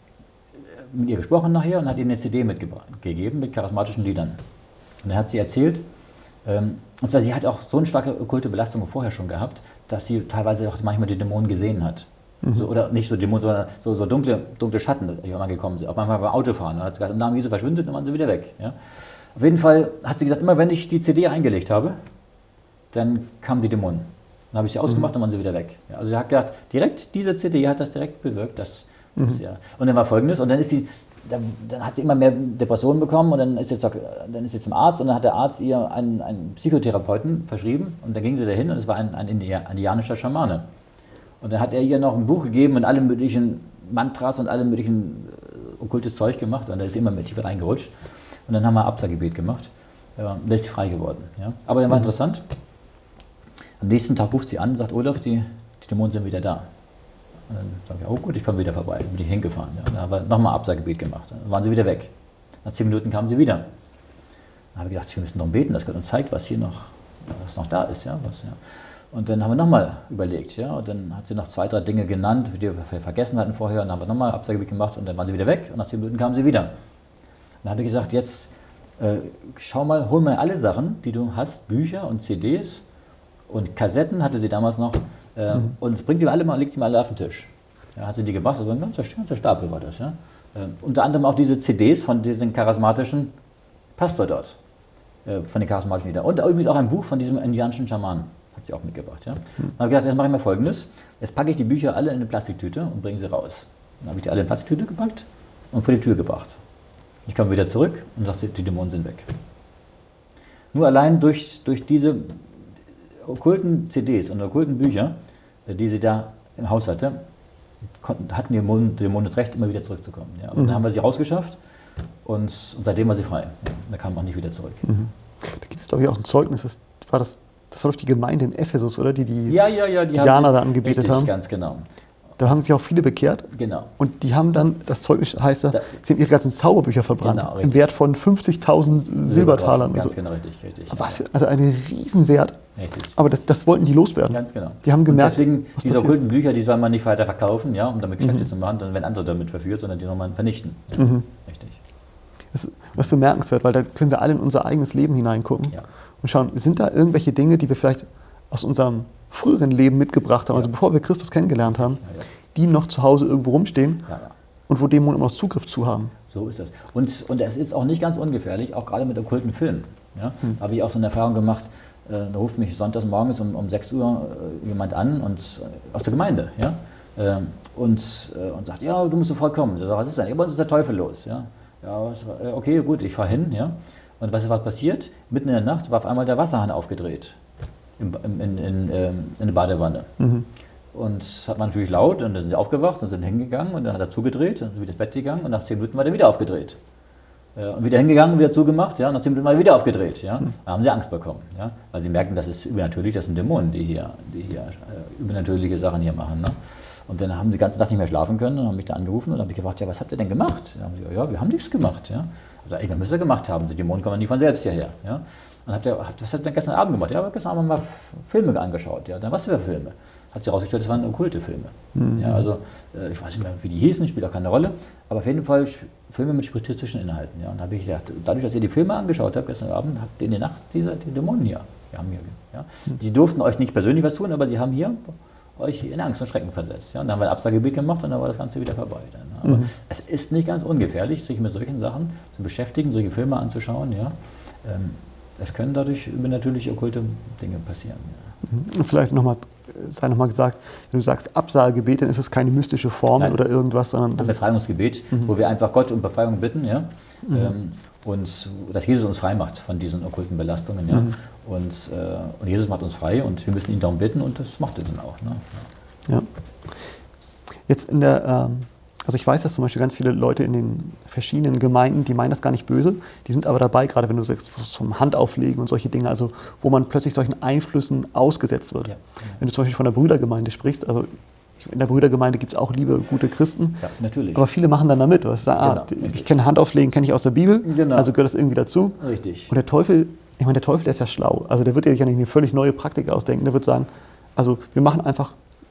mit ihr gesprochen nachher und hat ihr eine C D mitgegeben mit charismatischen Liedern. Und dann hat sie erzählt, ähm, und zwar sie hat auch so eine starke okkulte Belastung vorher schon gehabt, dass sie teilweise auch manchmal die Dämonen gesehen hat. Mhm. So, oder nicht so Dämonen, sondern so, so dunkle, dunkle Schatten, die immer gekommen sind. Auch manchmal beim Autofahren. Und dann hat sie gesagt, im Namen Jesu verschwindet, dann waren sie wieder weg. Ja? Auf jeden Fall hat sie gesagt, immer wenn ich die C D eingelegt habe, dann kamen die Dämonen. Dann habe ich sie ausgemacht, mhm. dann waren sie wieder weg. Ja, also sie hat gedacht, direkt diese C D hat das direkt bewirkt. Das, mhm. das, ja. Und dann war Folgendes, und dann ist sie, dann, dann hat sie immer mehr Depressionen bekommen und dann ist, jetzt, dann ist sie zum Arzt und dann hat der Arzt ihr einen, einen Psychotherapeuten verschrieben und dann ging sie dahin und es war ein, ein indianischer Schamane. Und dann hat er ihr noch ein Buch gegeben und alle möglichen Mantras und alle möglichen äh, okkultes Zeug gemacht und da ist sie immer mit tiefer reingerutscht. Und dann haben wir ein Absagegebet gemacht. Ja, da ist sie frei geworden. Ja. Aber dann war mhm. interessant, am nächsten Tag ruft sie an und sagt, Olaf, die, die Dämonen sind wieder da. Und dann sage ich, oh gut, ich komme wieder vorbei. Dann bin ich hingefahren. Ja. Dann haben wir nochmal ein Absagegebet gemacht. Dann waren sie wieder weg. Nach zehn Minuten kamen sie wieder. Dann habe ich gedacht, wir müssen doch beten, dass Gott uns zeigt, was hier noch, was noch da ist. Ja, was, ja. Und dann haben wir nochmal überlegt, ja, und dann hat sie noch zwei, drei Dinge genannt, die wir vergessen hatten vorher, und dann haben wir nochmal Absagegebet gemacht und dann waren sie wieder weg und nach zehn Minuten kamen sie wieder. Dann habe ich gesagt, jetzt äh, schau mal, hol mal alle Sachen, die du hast, Bücher und C Ds und Kassetten hatte sie damals noch, äh, mhm. und bring die alle mal, leg die mal alle auf den Tisch. Ja, hat sie die gemacht, also ein ganzer, ganzer Stapel war das, ja. Äh, unter anderem auch diese C Ds von diesem charismatischen Pastor dort, äh, von den charismatischen Liedern. Und übrigens auch ein Buch von diesem indianischen Schamanen, hat sie auch mitgebracht. Ja? Hm. Dann habe ich gedacht, jetzt mache ich mal Folgendes, jetzt packe ich die Bücher alle in eine Plastiktüte und bringe sie raus. Dann habe ich die alle in eine Plastiktüte gepackt und vor die Tür gebracht. Ich komme wieder zurück und sagte, die Dämonen sind weg. Nur allein durch, durch diese okkulten C Ds und okkulten Bücher, die sie da im Haus hatte, konnten, hatten die Dämonen, Dämonen das Recht, immer wieder zurückzukommen. Ja. Und mhm. dann haben wir sie rausgeschafft und, und seitdem war sie frei. Ja. Da kam auch nicht wieder zurück. Mhm. Da gibt es, glaube ich, auch ein Zeugnis. Das war, das, das war doch die Gemeinde in Ephesus, oder? Die die ja, ja, ja, die Diana da angebetet richtig, haben. Ganz genau. Da haben sich auch viele bekehrt. Genau. Und die haben dann, das Zeugnis heißt da, sie haben ihre ganzen Zauberbücher verbrannt. Genau, im Wert von fünfzigtausend Silbertalern. Ganz so. genau, richtig. richtig Was, also ein Riesenwert. Richtig. Aber das, das wollten die loswerden. Ganz genau. Die haben gemerkt, und deswegen, diese okkulten Bücher, die soll man nicht weiter verkaufen, ja, um damit Geschäfte mhm. zu machen, dann werden andere damit verführt, sondern die soll man vernichten. Ja. Mhm. Richtig. Das ist bemerkenswert, weil da können wir alle in unser eigenes Leben hineingucken ja. und schauen, sind da irgendwelche Dinge, die wir vielleicht aus unserem früheren Leben mitgebracht haben, ja. also bevor wir Christus kennengelernt haben, ja, ja. die noch zu Hause irgendwo rumstehen ja, ja. und wo Dämonen immer noch Zugriff zu haben. So ist das. Und, und es ist auch nicht ganz ungefährlich, auch gerade mit okkulten Filmen. Ja? Hm. Habe ich auch so eine Erfahrung gemacht, äh, da ruft mich sonntags morgens um, um sechs Uhr äh, jemand an und, äh, aus der Gemeinde ja? äh, und, äh, und sagt, ja, du musst sofort kommen. Ich sage, was ist denn? Ja, bei uns ist der Teufel los. Ja, ja was, okay, gut, ich fahre hin. Ja? Und was ist was passiert? Mitten in der Nacht war auf einmal der Wasserhahn aufgedreht in, in, in, in, in der Badewanne. Mhm. Und das hat man natürlich laut und dann sind sie aufgewacht und sind hingegangen und dann hat er zugedreht und wieder ins Bett gegangen und nach zehn Minuten war er wieder aufgedreht. Und wieder hingegangen, wieder zugemacht, ja, und nach zehn Minuten war er wieder aufgedreht. Ja. Da haben sie Angst bekommen, ja, weil sie merken, das ist übernatürlich, das sind Dämonen, die hier, die hier äh, übernatürliche Sachen hier machen. Ne. Und dann haben sie die ganze Nacht nicht mehr schlafen können und haben mich da angerufen und habe ich gefragt, ja, was habt ihr denn gemacht? Dann haben sie gesagt, ja, wir haben nichts gemacht. Ja. Also, irgendwann müsst ihr gemacht haben, die Dämonen kommen nicht von selbst hierher. Ja. Und habt ihr, was habt ihr denn gestern Abend gemacht? Ja, wir haben gestern Abend mal Filme angeschaut. Ja. Dann was für Filme? Hat sich herausgestellt, das waren okkulte Filme. Mhm. Ja, also, äh, ich weiß nicht mehr, wie die hießen, spielt auch keine Rolle, aber auf jeden Fall Filme mit spiritistischen Inhalten. Ja. Und da habe ich gedacht, dadurch, dass ihr die Filme angeschaut habt gestern Abend, habt ihr in der Nacht diese, die Dämonen hier. Wir haben hier ja. mhm. Die durften euch nicht persönlich was tun, aber sie haben hier euch in Angst und Schrecken versetzt. Ja. Und dann haben wir ein Absagegebet gemacht und dann war das Ganze wieder vorbei. Dann, ja. Aber mhm. es ist nicht ganz ungefährlich, sich mit solchen Sachen zu beschäftigen, solche Filme anzuschauen. Ja. Ähm, es können dadurch übernatürliche okkulte Dinge passieren. Ja. Mhm. Vielleicht nochmal sei nochmal gesagt, wenn du sagst Absagegebet, dann ist es keine mystische Formel Nein. oder irgendwas, sondern das Befreiungsgebet, mhm. wo wir einfach Gott um Befreiung bitten, ja, mhm. ähm, und dass Jesus uns frei macht von diesen okkulten Belastungen, ja, mhm. und, äh, und Jesus macht uns frei und wir müssen ihn darum bitten und das macht er dann auch. Ne? Ja. ja. Jetzt in der ähm Also ich weiß, dass zum Beispiel ganz viele Leute in den verschiedenen Gemeinden, die meinen das gar nicht böse, die sind aber dabei, gerade wenn du sagst, vom Handauflegen und solche Dinge, also wo man plötzlich solchen Einflüssen ausgesetzt wird. Ja, ja. Wenn du zum Beispiel von der Brüdergemeinde sprichst, also in der Brüdergemeinde gibt es auch liebe, gute Christen, ja, natürlich. aber viele machen dann damit, was sagen, ah, genau, ich kenne Handauflegen, kenne ich aus der Bibel, genau. also gehört das irgendwie dazu. Richtig. Und der Teufel, ich meine, der Teufel, der ist ja schlau, also der wird ja nicht eine völlig neue Praktik ausdenken, der wird sagen, also wir machen einfach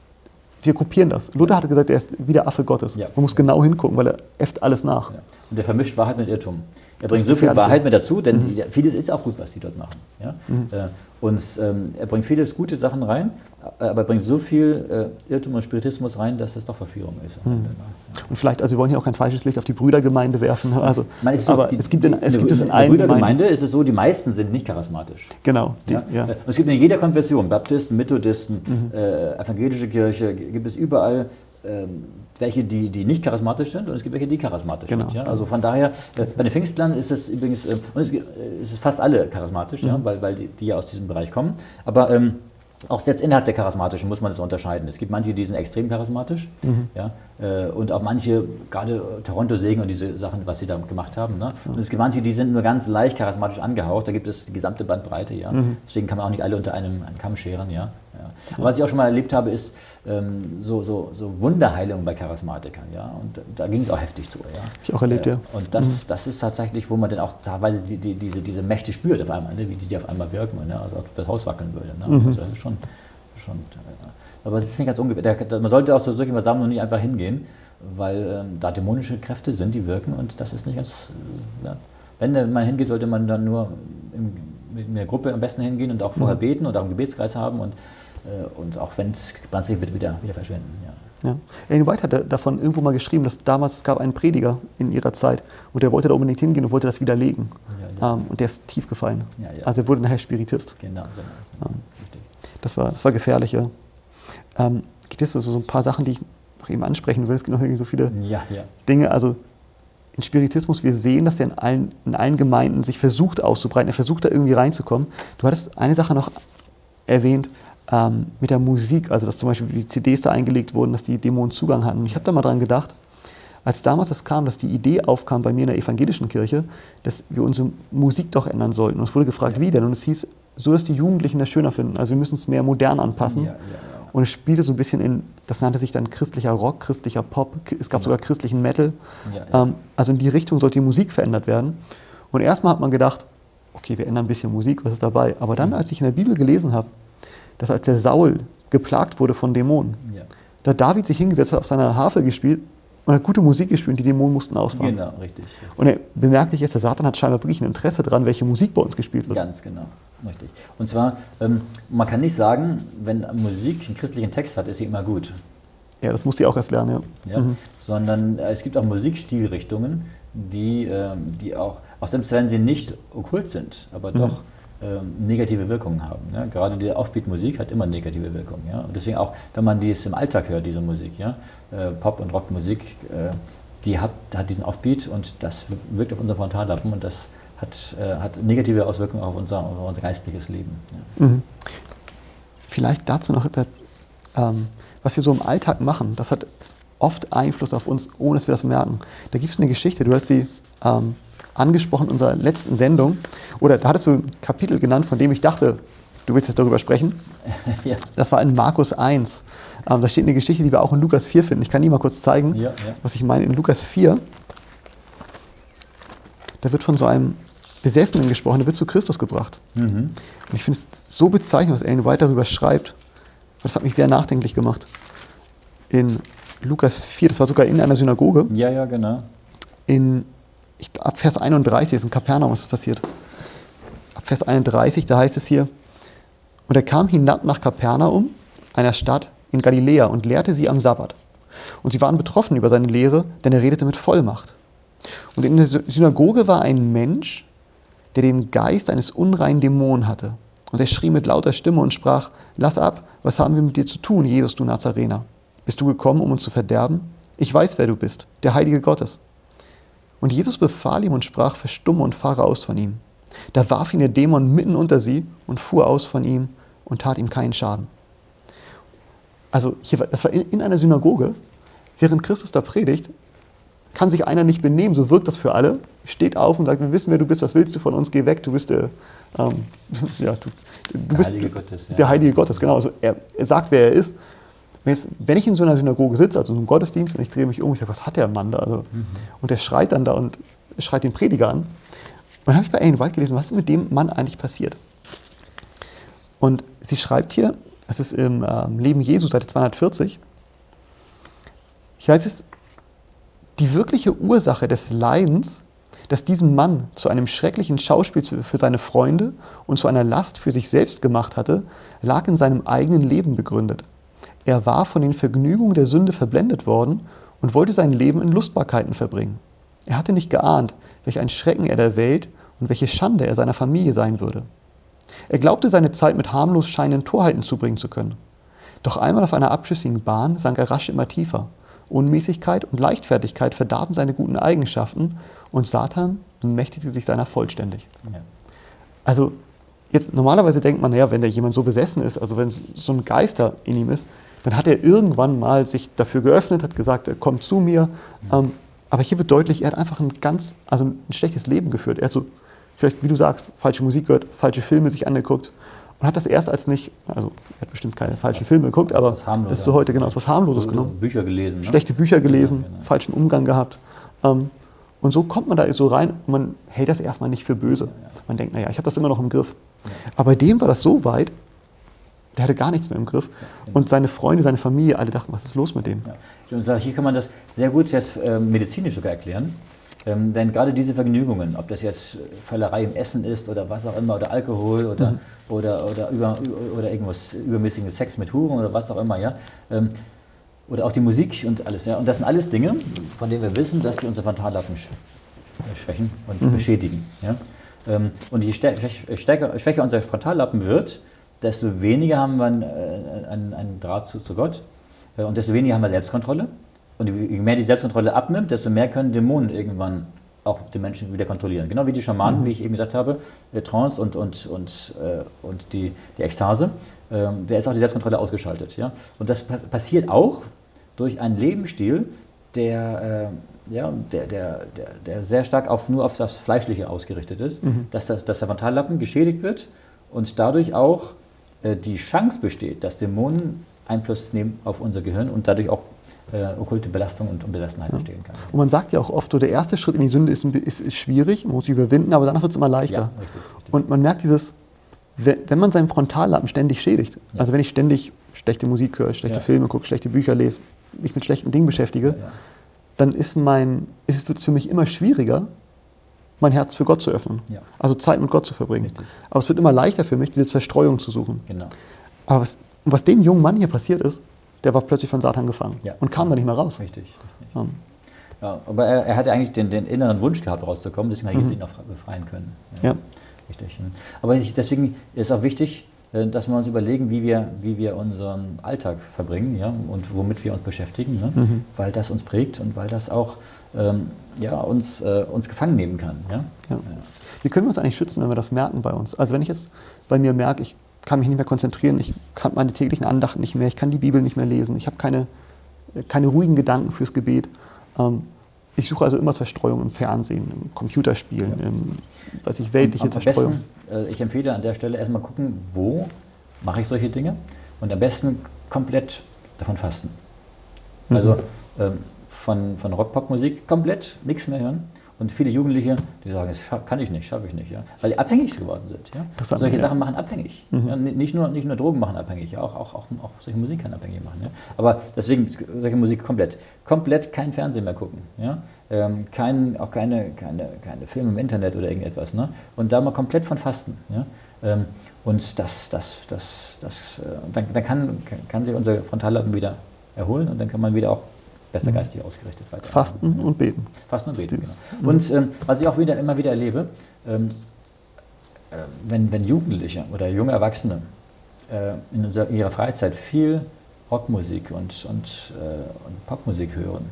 wir kopieren das. Luther hatte gesagt, er ist wie der Affe Gottes. Ja. Man muss genau hingucken, weil er äfft alles nach. Ja. Und der vermischt Wahrheit mit Irrtum. Er bringt so viel Wahrheit mit dazu, denn mhm. die, vieles ist auch gut, was die dort machen. Ja? Mhm. Äh, und ähm, er bringt vieles gute Sachen rein, aber er bringt so viel äh, Irrtum und Spiritismus rein, dass es doch Verführung ist. Mhm. Und vielleicht, also wir wollen hier auch kein falsches Licht auf die Brüdergemeinde werfen. Also, so, aber die, es gibt, in, es gibt es in allen Gemeinden. In der Brüdergemeinde ist es so, die meisten sind nicht charismatisch. Genau. Die, ja? Ja. Und es gibt in jeder Konfession, Baptisten, Methodisten, mhm. äh, evangelische Kirche, gibt es überall ähm, welche, die, die nicht charismatisch sind und es gibt welche, die charismatisch genau. sind. Ja? Also von daher, äh, bei den Pfingstlern ist es übrigens, äh, und es, äh, es ist fast alle charismatisch, mhm. ja? weil, weil die, die ja aus diesem Bereich kommen. Aber ähm, auch selbst innerhalb der Charismatischen muss man das unterscheiden. Es gibt manche, die sind extrem charismatisch, mhm. ja, äh, und auch manche, gerade Toronto-Segen und diese Sachen, was sie da gemacht haben. Ne? So. Und es gibt manche, die sind nur ganz leicht charismatisch angehaucht. Da gibt es die gesamte Bandbreite. Ja? Mhm. Deswegen kann man auch nicht alle unter einem, einem Kamm scheren. Ja? Ja. Ja. Was ich auch schon mal erlebt habe, ist ähm, so, so, so Wunderheilung bei Charismatikern. Ja? Und da ging es auch heftig zu. Ja? Ich auch erlebt, äh, ja. Und das, mhm. das ist tatsächlich, wo man dann auch teilweise die, die, diese, diese Mächte spürt auf einmal, ne? Wie die, die auf einmal wirken. Ne? Also ob das Haus wackeln würde. Ne? Mhm. Also das ist schon, schon, äh, aber es ist nicht ganz ungefähr. Man sollte auch zu solchen Versammlungen nicht einfach hingehen, weil ähm, da dämonische Kräfte sind, die wirken und das ist nicht ganz... Äh, ja. Wenn man hingeht, sollte man dann nur im, mit einer Gruppe am besten hingehen und auch vorher mhm. beten und auch einen Gebetskreis haben und, äh, und auch wenn es zwanzig wird, wieder, wieder verschwinden. Ja. Ja. Ellen White hat davon irgendwo mal geschrieben, dass damals, es gab einen Prediger in ihrer Zeit und der wollte da unbedingt hingehen und wollte das widerlegen. Ja, ja. Ähm, und der ist tief gefallen. Ja, ja. Also er wurde nachher Spiritist. Genau, genau. Ähm, das, war, das war gefährlich, ja. Ähm, gibt es also so ein paar Sachen, die ich noch eben ansprechen will? Es gibt noch irgendwie so viele ja, ja. Dinge. Also in Spiritismus, wir sehen, dass der in allen, in allen Gemeinden sich versucht auszubreiten. Er versucht da irgendwie reinzukommen. Du hattest eine Sache noch erwähnt, ähm, mit der Musik, also dass zum Beispiel die C Ds da eingelegt wurden, dass die Dämonen Zugang hatten. Und ich habe da mal dran gedacht, als damals das kam, dass die Idee aufkam bei mir in der evangelischen Kirche, dass wir unsere Musik doch ändern sollten. Und es wurde gefragt, wie denn? Und es hieß, so dass die Jugendlichen das schöner finden. Also wir müssen es mehr modern anpassen. Ja, ja, ja. Und es spielte so ein bisschen in, das nannte sich dann christlicher Rock, christlicher Pop, es gab ja. sogar christlichen Metal. Ja, ja. Ähm, also in die Richtung sollte die Musik verändert werden. Und erstmal hat man gedacht, okay, wir ändern ein bisschen Musik, was ist dabei? Aber dann, als ich in der Bibel gelesen habe, dass als der Saul geplagt wurde von Dämonen, ja. da David sich hingesetzt hat, auf seiner Harfe gespielt und hat gute Musik gespielt und die Dämonen mussten ausfahren. Genau, richtig. Und er bemerkte jetzt, der Satan hat scheinbar wirklich ein Interesse daran, welche Musik bei uns gespielt wird. Ganz genau, richtig. Und zwar, ähm, man kann nicht sagen, wenn Musik einen christlichen Text hat, ist sie immer gut. Ja, das musste ich auch erst lernen, ja. ja mhm. Sondern äh, es gibt auch Musikstilrichtungen, die, ähm, die auch, auch selbst wenn sie nicht okkult sind, aber mhm. doch negative Wirkungen haben. Ja? Gerade die Offbeat-Musik hat immer negative Wirkungen. Ja? Und deswegen auch, wenn man dies im Alltag hört, diese Musik, ja? äh, Pop- und Rockmusik, äh, die hat, hat diesen Offbeat und das wirkt auf unser Frontallappen und das hat, äh, hat negative Auswirkungen auf unser, auf unser geistliches Leben. Ja? Mhm. Vielleicht dazu noch, das, ähm, was wir so im Alltag machen, das hat oft Einfluss auf uns, ohne dass wir das merken. Da gibt es eine Geschichte, du hast sie ähm, angesprochen in unserer letzten Sendung, oder da hattest du ein Kapitel genannt, von dem ich dachte, du willst jetzt darüber sprechen. Ja. Das war in Markus eins. Ähm, da steht eine Geschichte, die wir auch in Lukas vier finden. Ich kann die mal kurz zeigen, ja, ja. was ich meine. In Lukas vier, da wird von so einem Besessenen gesprochen, der wird zu Christus gebracht. Mhm. Und ich finde es so bezeichnend, was Ellen White darüber schreibt. Das hat mich sehr nachdenklich gemacht. In Lukas vier, das war sogar in einer Synagoge. Ja, ja, genau. In Ich, ab Vers einunddreißig ist in Kapernaum, was ist passiert. Ab Vers einunddreißig, da heißt es hier, und er kam hinab nach Kapernaum, einer Stadt in Galiläa, und lehrte sie am Sabbat. Und sie waren betroffen über seine Lehre, denn er redete mit Vollmacht. Und in der Synagoge war ein Mensch, der den Geist eines unreinen Dämonen hatte. Und er schrie mit lauter Stimme und sprach, lass ab, was haben wir mit dir zu tun, Jesus, du Nazarener? Bist du gekommen, um uns zu verderben? Ich weiß, wer du bist, der Heilige Gottes. Und Jesus befahl ihm und sprach, verstumme und fahre aus von ihm. Da warf ihn der Dämon mitten unter sie und fuhr aus von ihm und tat ihm keinen Schaden. Also hier, das war in einer Synagoge, während Christus da predigt, kann sich einer nicht benehmen, so wirkt das für alle, steht auf und sagt, wir wissen, wer du bist, was willst du von uns, geh weg, du bist der, ähm, ja, du, du der bist Heilige Gottes, ja. der Heilige Gottes, genau. Also er, er sagt, wer er ist. Jetzt, wenn ich in so einer Synagoge sitze, also in einem Gottesdienst, und ich drehe mich um, ich sage, was hat der Mann da? Also, mhm. Und der schreit dann da und schreit den Prediger an. Und dann habe ich bei Ellen White gelesen, was ist mit dem Mann eigentlich passiert? Und sie schreibt hier, das ist im ähm, Leben Jesu, Seite zweihundertvierzig, hier heißt es, die wirkliche Ursache des Leidens, das diesen Mann zu einem schrecklichen Schauspiel für seine Freunde und zu einer Last für sich selbst gemacht hatte, lag in seinem eigenen Leben begründet. Er war von den Vergnügungen der Sünde verblendet worden und wollte sein Leben in Lustbarkeiten verbringen. Er hatte nicht geahnt, welch ein Schrecken er der Welt und welche Schande er seiner Familie sein würde. Er glaubte, seine Zeit mit harmlos scheinenden Torheiten zubringen zu können. Doch einmal auf einer abschüssigen Bahn sank er rasch immer tiefer. Unmäßigkeit und Leichtfertigkeit verdarben seine guten Eigenschaften und Satan bemächtigte sich seiner vollständig. Ja. Also jetzt normalerweise denkt man, naja, wenn der jemand so besessen ist, also wenn so ein Geister in ihm ist, dann hat er irgendwann mal sich dafür geöffnet, hat gesagt, er kommt zu mir. Mhm. Ähm, aber hier wird deutlich, er hat einfach ein ganz, also ein schlechtes Leben geführt. Er hat so, vielleicht wie du sagst, falsche Musik gehört, falsche Filme sich angeguckt und hat das erst als nicht, also er hat bestimmt keine falschen was, Filme geguckt, aber das ist so heute genau, was harmloses genommen. Bücher gelesen. Ne? Schlechte Bücher gelesen, ja, genau. Falschen Umgang gehabt. Ähm, und so kommt man da so rein und man hält das erstmal nicht für böse. Ja, ja. Man denkt, naja, ich habe das immer noch im Griff. Ja. Aber bei dem war das so weit, der hatte gar nichts mehr im Griff. Ja, genau. Und seine Freunde, seine Familie, alle dachten, was ist los mit dem? Ja. Und hier kann man das sehr gut jetzt äh, medizinisch sogar erklären. Ähm, denn gerade diese Vergnügungen, ob das jetzt Völlerei im Essen ist oder was auch immer, oder Alkohol oder, mhm. oder, oder, über, oder irgendwas übermäßigen Sex mit Huren oder was auch immer, ja, ähm, oder auch die Musik und alles. Ja? Und das sind alles Dinge, von denen wir wissen, dass die unsere Frontallappen sch schwächen und mhm. beschädigen. Ja? Ähm, und je stärker, schwächer unser Frontallappen wird, desto weniger haben wir einen, äh, einen, einen Draht zu, zu Gott äh, und desto weniger haben wir Selbstkontrolle. Und je mehr die Selbstkontrolle abnimmt, desto mehr können Dämonen irgendwann auch den Menschen wieder kontrollieren. Genau wie die Schamanen, mhm. wie ich eben gesagt habe, der Trance und, und, und, äh, und die, die Ekstase, äh, der ist auch die Selbstkontrolle ausgeschaltet. Ja? Und das pa passiert auch durch einen Lebensstil, der, äh, ja, der, der, der, der sehr stark auf, nur auf das Fleischliche ausgerichtet ist, mhm. dass, das, dass der Frontallappen geschädigt wird und dadurch auch äh, die Chance besteht, dass Dämonen Einfluss nehmen auf unser Gehirn und dadurch auch Äh, okkulte Belastung und Besessenheit ja. entstehen kann. Und man sagt ja auch oft, so der erste Schritt in die Sünde ist, ist, ist schwierig, man muss sich überwinden, aber danach wird es immer leichter. Ja, richtig, richtig. Und man merkt dieses, wenn man seinen Frontallappen ständig schädigt, ja. also wenn ich ständig schlechte Musik höre, schlechte ja. Filme gucke, schlechte Bücher lese, mich mit schlechten Dingen beschäftige, ja, ja. dann ist mein, ist es für mich immer schwieriger, mein Herz für Gott zu öffnen. Ja. Also Zeit mit Gott zu verbringen. Richtig. Aber es wird immer leichter für mich, diese Zerstreuung zu suchen. Genau. Aber was, was dem jungen Mann hier passiert ist, der war plötzlich von Satan gefangen ja. und kam da nicht mehr raus. Richtig. richtig. Ja. Ja, aber er, er hatte eigentlich den, den inneren Wunsch gehabt, rauszukommen, deswegen hat Jesus ihn auch befreien können. Ja. Ja. Richtig. Aber ich, deswegen ist auch wichtig, dass wir uns überlegen, wie wir, wie wir unseren Alltag verbringen, ja, und womit wir uns beschäftigen, ne? mhm. weil das uns prägt und weil das auch ähm, ja, uns, äh, uns gefangen nehmen kann. Ja? Ja. Ja. Wie können wir uns eigentlich schützen, wenn wir das merken bei uns? Also wenn ich jetzt bei mir merke, ich kann mich nicht mehr konzentrieren, ich kann meine täglichen Andachten nicht mehr, ich kann die Bibel nicht mehr lesen, ich habe keine, keine ruhigen Gedanken fürs Gebet. Ähm, ich suche also immer Zerstreuung im Fernsehen, im Computerspielen, ja. im, weiß ich, weltliche am, am Zerstreuung. Besten, äh, ich empfehle an der Stelle erstmal gucken, wo mache ich solche Dinge und am besten komplett davon fasten. Mhm. Also ähm, von, von Rock-Pop-Musik komplett nichts mehr hören. Und viele Jugendliche, die sagen, das kann ich nicht, schaffe ich nicht, ja? Weil die abhängig geworden sind. Ja? Solche ja. Sachen machen abhängig. Mhm. Ja? Nicht, nur, nicht nur Drogen machen abhängig, ja? auch, auch, auch, auch solche Musik kann abhängig machen. Ja? Aber deswegen solche Musik komplett. Komplett kein Fernsehen mehr gucken. Ja? Ähm, kein, auch keine, keine, keine Filme im Internet oder irgendetwas. Ne? Und da mal komplett von fasten. Ja? Ähm, und das, das, das, das, äh, dann, dann kann, kann sich unser Frontallappen wieder erholen und dann kann man wieder auch besser geistig ausgerichtet weiter. Fasten und beten. Fasten und beten, genau. Und ähm, was ich auch wieder, immer wieder erlebe, ähm, äh, wenn, wenn Jugendliche oder junge Erwachsene äh, in, unserer, in ihrer Freizeit viel Rockmusik und, und, äh, und Popmusik hören,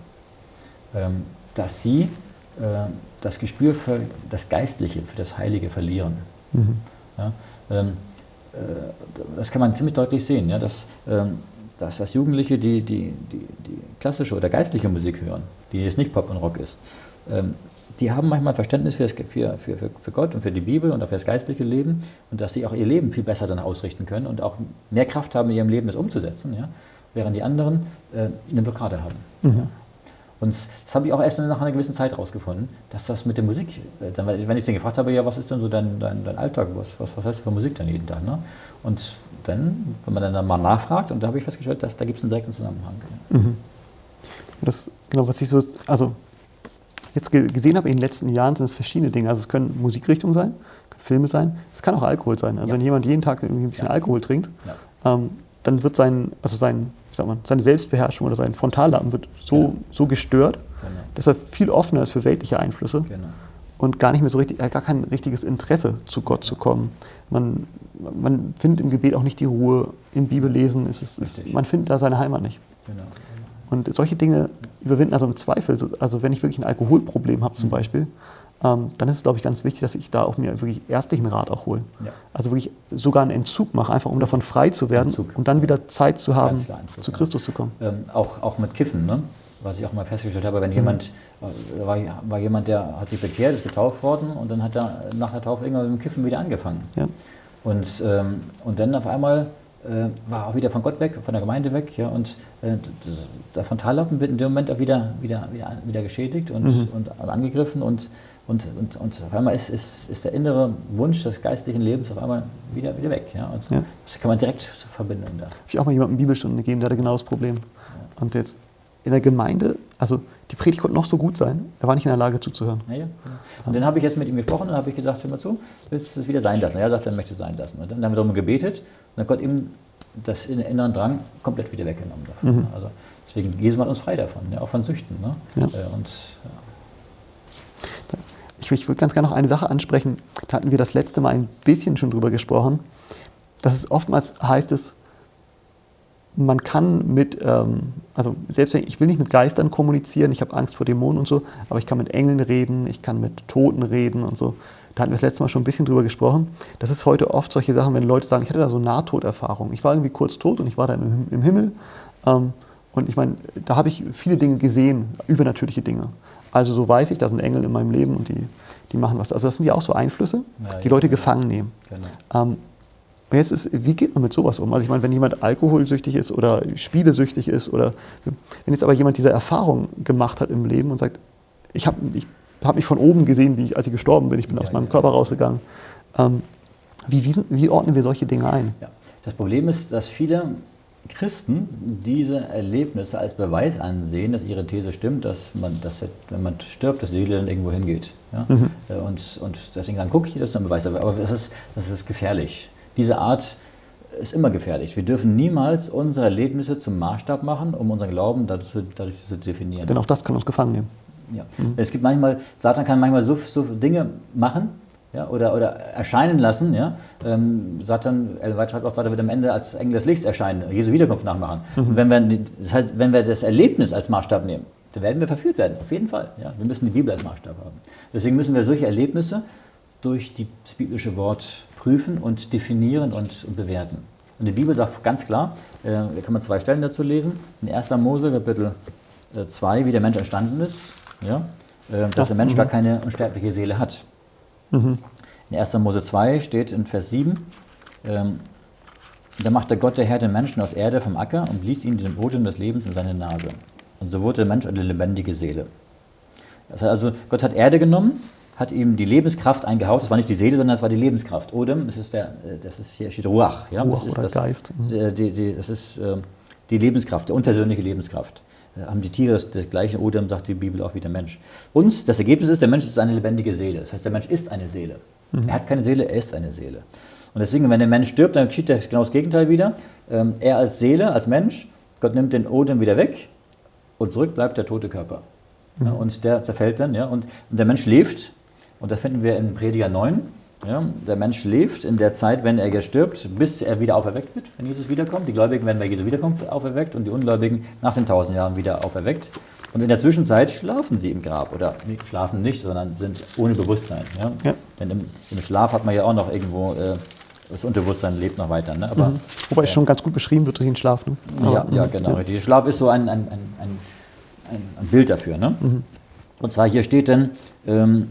ähm, dass sie äh, das Gespür für das Geistliche, für das Heilige verlieren. Mhm. Ja, ähm, äh, das kann man ziemlich deutlich sehen, ja, dass ähm, dass das Jugendliche, die, die, die, die klassische oder geistliche Musik hören, die jetzt nicht Pop und Rock ist, ähm, die haben manchmal Verständnis für, das, für, für, für Gott und für die Bibel und auch für das geistliche Leben und dass sie auch ihr Leben viel besser dann ausrichten können und auch mehr Kraft haben, in ihrem Leben das umzusetzen, ja, während die anderen äh, eine Blockade haben. Mhm. Ja. Und das habe ich auch erst nach einer gewissen Zeit rausgefunden, dass das mit der Musik, dann, wenn ich sie gefragt habe, ja, was ist denn so dein, dein, dein Alltag, was, was, was hast du für Musik dann jeden Tag? Ne? Und dann, wenn man dann mal nachfragt, und da habe ich festgestellt, dass da gibt es einen direkten Zusammenhang. Mhm. Das, genau, was ich so, also jetzt gesehen habe in den letzten Jahren, sind es verschiedene Dinge. Also es können Musikrichtungen sein, können Filme sein, es kann auch Alkohol sein. Also ja. wenn jemand jeden Tag irgendwie ein bisschen ja. Alkohol trinkt, ja. ähm, dann wird sein, also sein, wie sagt man, seine Selbstbeherrschung oder sein Frontallappen wird so, genau. so gestört, genau. dass er viel offener ist für weltliche Einflüsse genau. und gar nicht mehr so richtig, gar kein richtiges Interesse zu Gott zu kommen. Man, man findet im Gebet auch nicht die Ruhe, im Bibellesen ist es, ist, man findet da seine Heimat nicht. Genau. Und solche Dinge überwinden, also im Zweifel, also wenn ich wirklich ein Alkoholproblem habe zum mhm. Beispiel, ähm, dann ist es, glaube ich, ganz wichtig, dass ich da auch mir wirklich ärztlichen Rat auch hole. Ja. Also wirklich sogar einen Entzug mache, einfach um davon frei zu werden Entzug. und dann wieder Zeit zu haben, Entzug, zu Christus ja. zu kommen. Ähm, auch, auch mit Kiffen, ne? Was ich auch mal festgestellt habe, wenn mhm. jemand, äh, war, war jemand, der hat sich bekehrt, ist getauft worden und dann hat er nach der Taufe irgendwann mit dem Kiffen wieder angefangen. Ja. Und, ähm, und dann auf einmal äh, war auch wieder von Gott weg, von der Gemeinde weg, ja, und äh, das, der Frontallappen wird in dem Moment auch wieder, wieder, wieder, wieder geschädigt und, mhm. und angegriffen und, und, und, und auf einmal ist, ist, ist der innere Wunsch des geistlichen Lebens auf einmal wieder, wieder weg. Ja, und ja. Das kann man direkt verbinden. Da. Habe ich auch mal jemandem Bibelstunden gegeben, der hatte genau das Problem. Ja. Und jetzt in der Gemeinde, also die Predigt konnte noch so gut sein, er war nicht in der Lage zuzuhören. Ja, ja. Und dann habe ich jetzt mit ihm gesprochen und habe ich gesagt, hör mal zu, willst du es wieder sein lassen? Und er sagt, er möchte es sein lassen. Und dann haben wir darum gebetet und dann Gott ihm das in den inneren Drang komplett wieder weggenommen davon. Mhm. Also deswegen, Jesus macht uns frei davon, ja, auch von Süchten. Ne? Ja. Und, ja. Ich, ich würde ganz gerne noch eine Sache ansprechen, da hatten wir das letzte Mal ein bisschen schon drüber gesprochen, dass es oftmals heißt es, man kann mit, ähm, also selbst wenn ich will nicht mit Geistern kommunizieren, ich habe Angst vor Dämonen und so, aber ich kann mit Engeln reden, ich kann mit Toten reden und so. Da hatten wir das letzte Mal schon ein bisschen drüber gesprochen. Das ist heute oft solche Sachen, wenn Leute sagen, ich hatte da so Nahtoderfahrung. Ich war irgendwie kurz tot und ich war dann im, im Himmel. Ähm, und ich meine, da habe ich viele Dinge gesehen, übernatürliche Dinge. Also so weiß ich, da sind Engel in meinem Leben und die, die machen was. Also das sind ja auch so Einflüsse, ja, die Leute ja. gefangen nehmen. Genau. Ähm, Jetzt ist, wie geht man mit sowas um? Also ich meine, wenn jemand alkoholsüchtig ist oder spielesüchtig ist oder wenn jetzt aber jemand diese Erfahrung gemacht hat im Leben und sagt, ich habe ich hab mich von oben gesehen, wie ich, als ich gestorben bin, ich bin ja, aus meinem ja, Körper ja. rausgegangen. Ähm, wie, wie, sind, wie ordnen wir solche Dinge ein? Ja. Das Problem ist, dass viele Christen diese Erlebnisse als Beweis ansehen, dass ihre These stimmt, dass man, dass, wenn man stirbt, dass die Seele dann irgendwo hingeht. Ja? Mhm. Und, und deswegen dann gucke ich, das ist ein Beweis. Aber das ist, das ist gefährlich. Diese Art ist immer gefährlich. Wir dürfen niemals unsere Erlebnisse zum Maßstab machen, um unseren Glauben dadurch, dadurch zu definieren. Denn auch das kann uns gefangen nehmen. Ja. Mhm. Es gibt manchmal, Satan kann manchmal so, so Dinge machen, ja, oder, oder erscheinen lassen. Ja. Ähm, Satan, Ellen White schreibt auch, Satan wird am Ende als Engel des Lichts erscheinen, Jesu Wiederkunft nachmachen. Mhm. Und wenn wir, das heißt, wenn wir das Erlebnis als Maßstab nehmen, dann werden wir verführt werden, auf jeden Fall. Ja. Wir müssen die Bibel als Maßstab haben. Deswegen müssen wir solche Erlebnisse durch die, das biblische Wort prüfen und definieren und, und bewerten. Und die Bibel sagt ganz klar, äh, da kann man zwei Stellen dazu lesen, in erster Mose Kapitel zwei, wie der Mensch entstanden ist, ja, äh, dass ja, der Mensch m- gar keine unsterbliche Seele hat. Mhm. In erster Mose zwei steht in Vers sieben, ähm, da machte Gott der Herr den Menschen aus Erde vom Acker und blies ihm den Boden des Lebens in seine Nase. Und so wurde der Mensch eine lebendige Seele. Das heißt also, Gott hat Erde genommen, hat ihm die Lebenskraft eingehaucht. Das war nicht die Seele, sondern das war die Lebenskraft. Odem, das ist der, das ist hier steht Ruach, ja, Ruach das ist oder das, Geist. Die, die, das ist äh, die Lebenskraft, die unpersönliche Lebenskraft. Da haben die Tiere das, das gleiche Odem, sagt die Bibel auch wie der Mensch. Und das Ergebnis ist, der Mensch ist eine lebendige Seele. Das heißt, der Mensch ist eine Seele. Mhm. Er hat keine Seele, er ist eine Seele. Und deswegen, wenn der Mensch stirbt, dann geschieht das genau das Gegenteil wieder. Ähm, er als Seele, als Mensch, Gott nimmt den Odem wieder weg und zurück bleibt der tote Körper. Mhm. Ja, und der zerfällt dann, ja, und, und der Mensch lebt. Und das finden wir in Prediger neun. Ja, der Mensch lebt in der Zeit, wenn er stirbt, bis er wieder auferweckt wird, wenn Jesus wiederkommt. Die Gläubigen werden bei Jesus wiederkommt auferweckt und die Ungläubigen nach den tausend Jahren wieder auferweckt. Und in der Zwischenzeit schlafen sie im Grab. Oder nee, schlafen nicht, sondern sind ohne Bewusstsein. Ja? Ja. Denn im, im Schlaf hat man ja auch noch irgendwo, äh, das Unterbewusstsein lebt noch weiter. Ne? Aber, mhm. Wobei es äh, schon ganz gut beschrieben wird durch den Schlaf. Ne? Ja, Aber, ja, genau. Ja. Der Schlaf ist so ein, ein, ein, ein, ein Bild dafür. Ne? Mhm. Und zwar hier steht dann, ähm,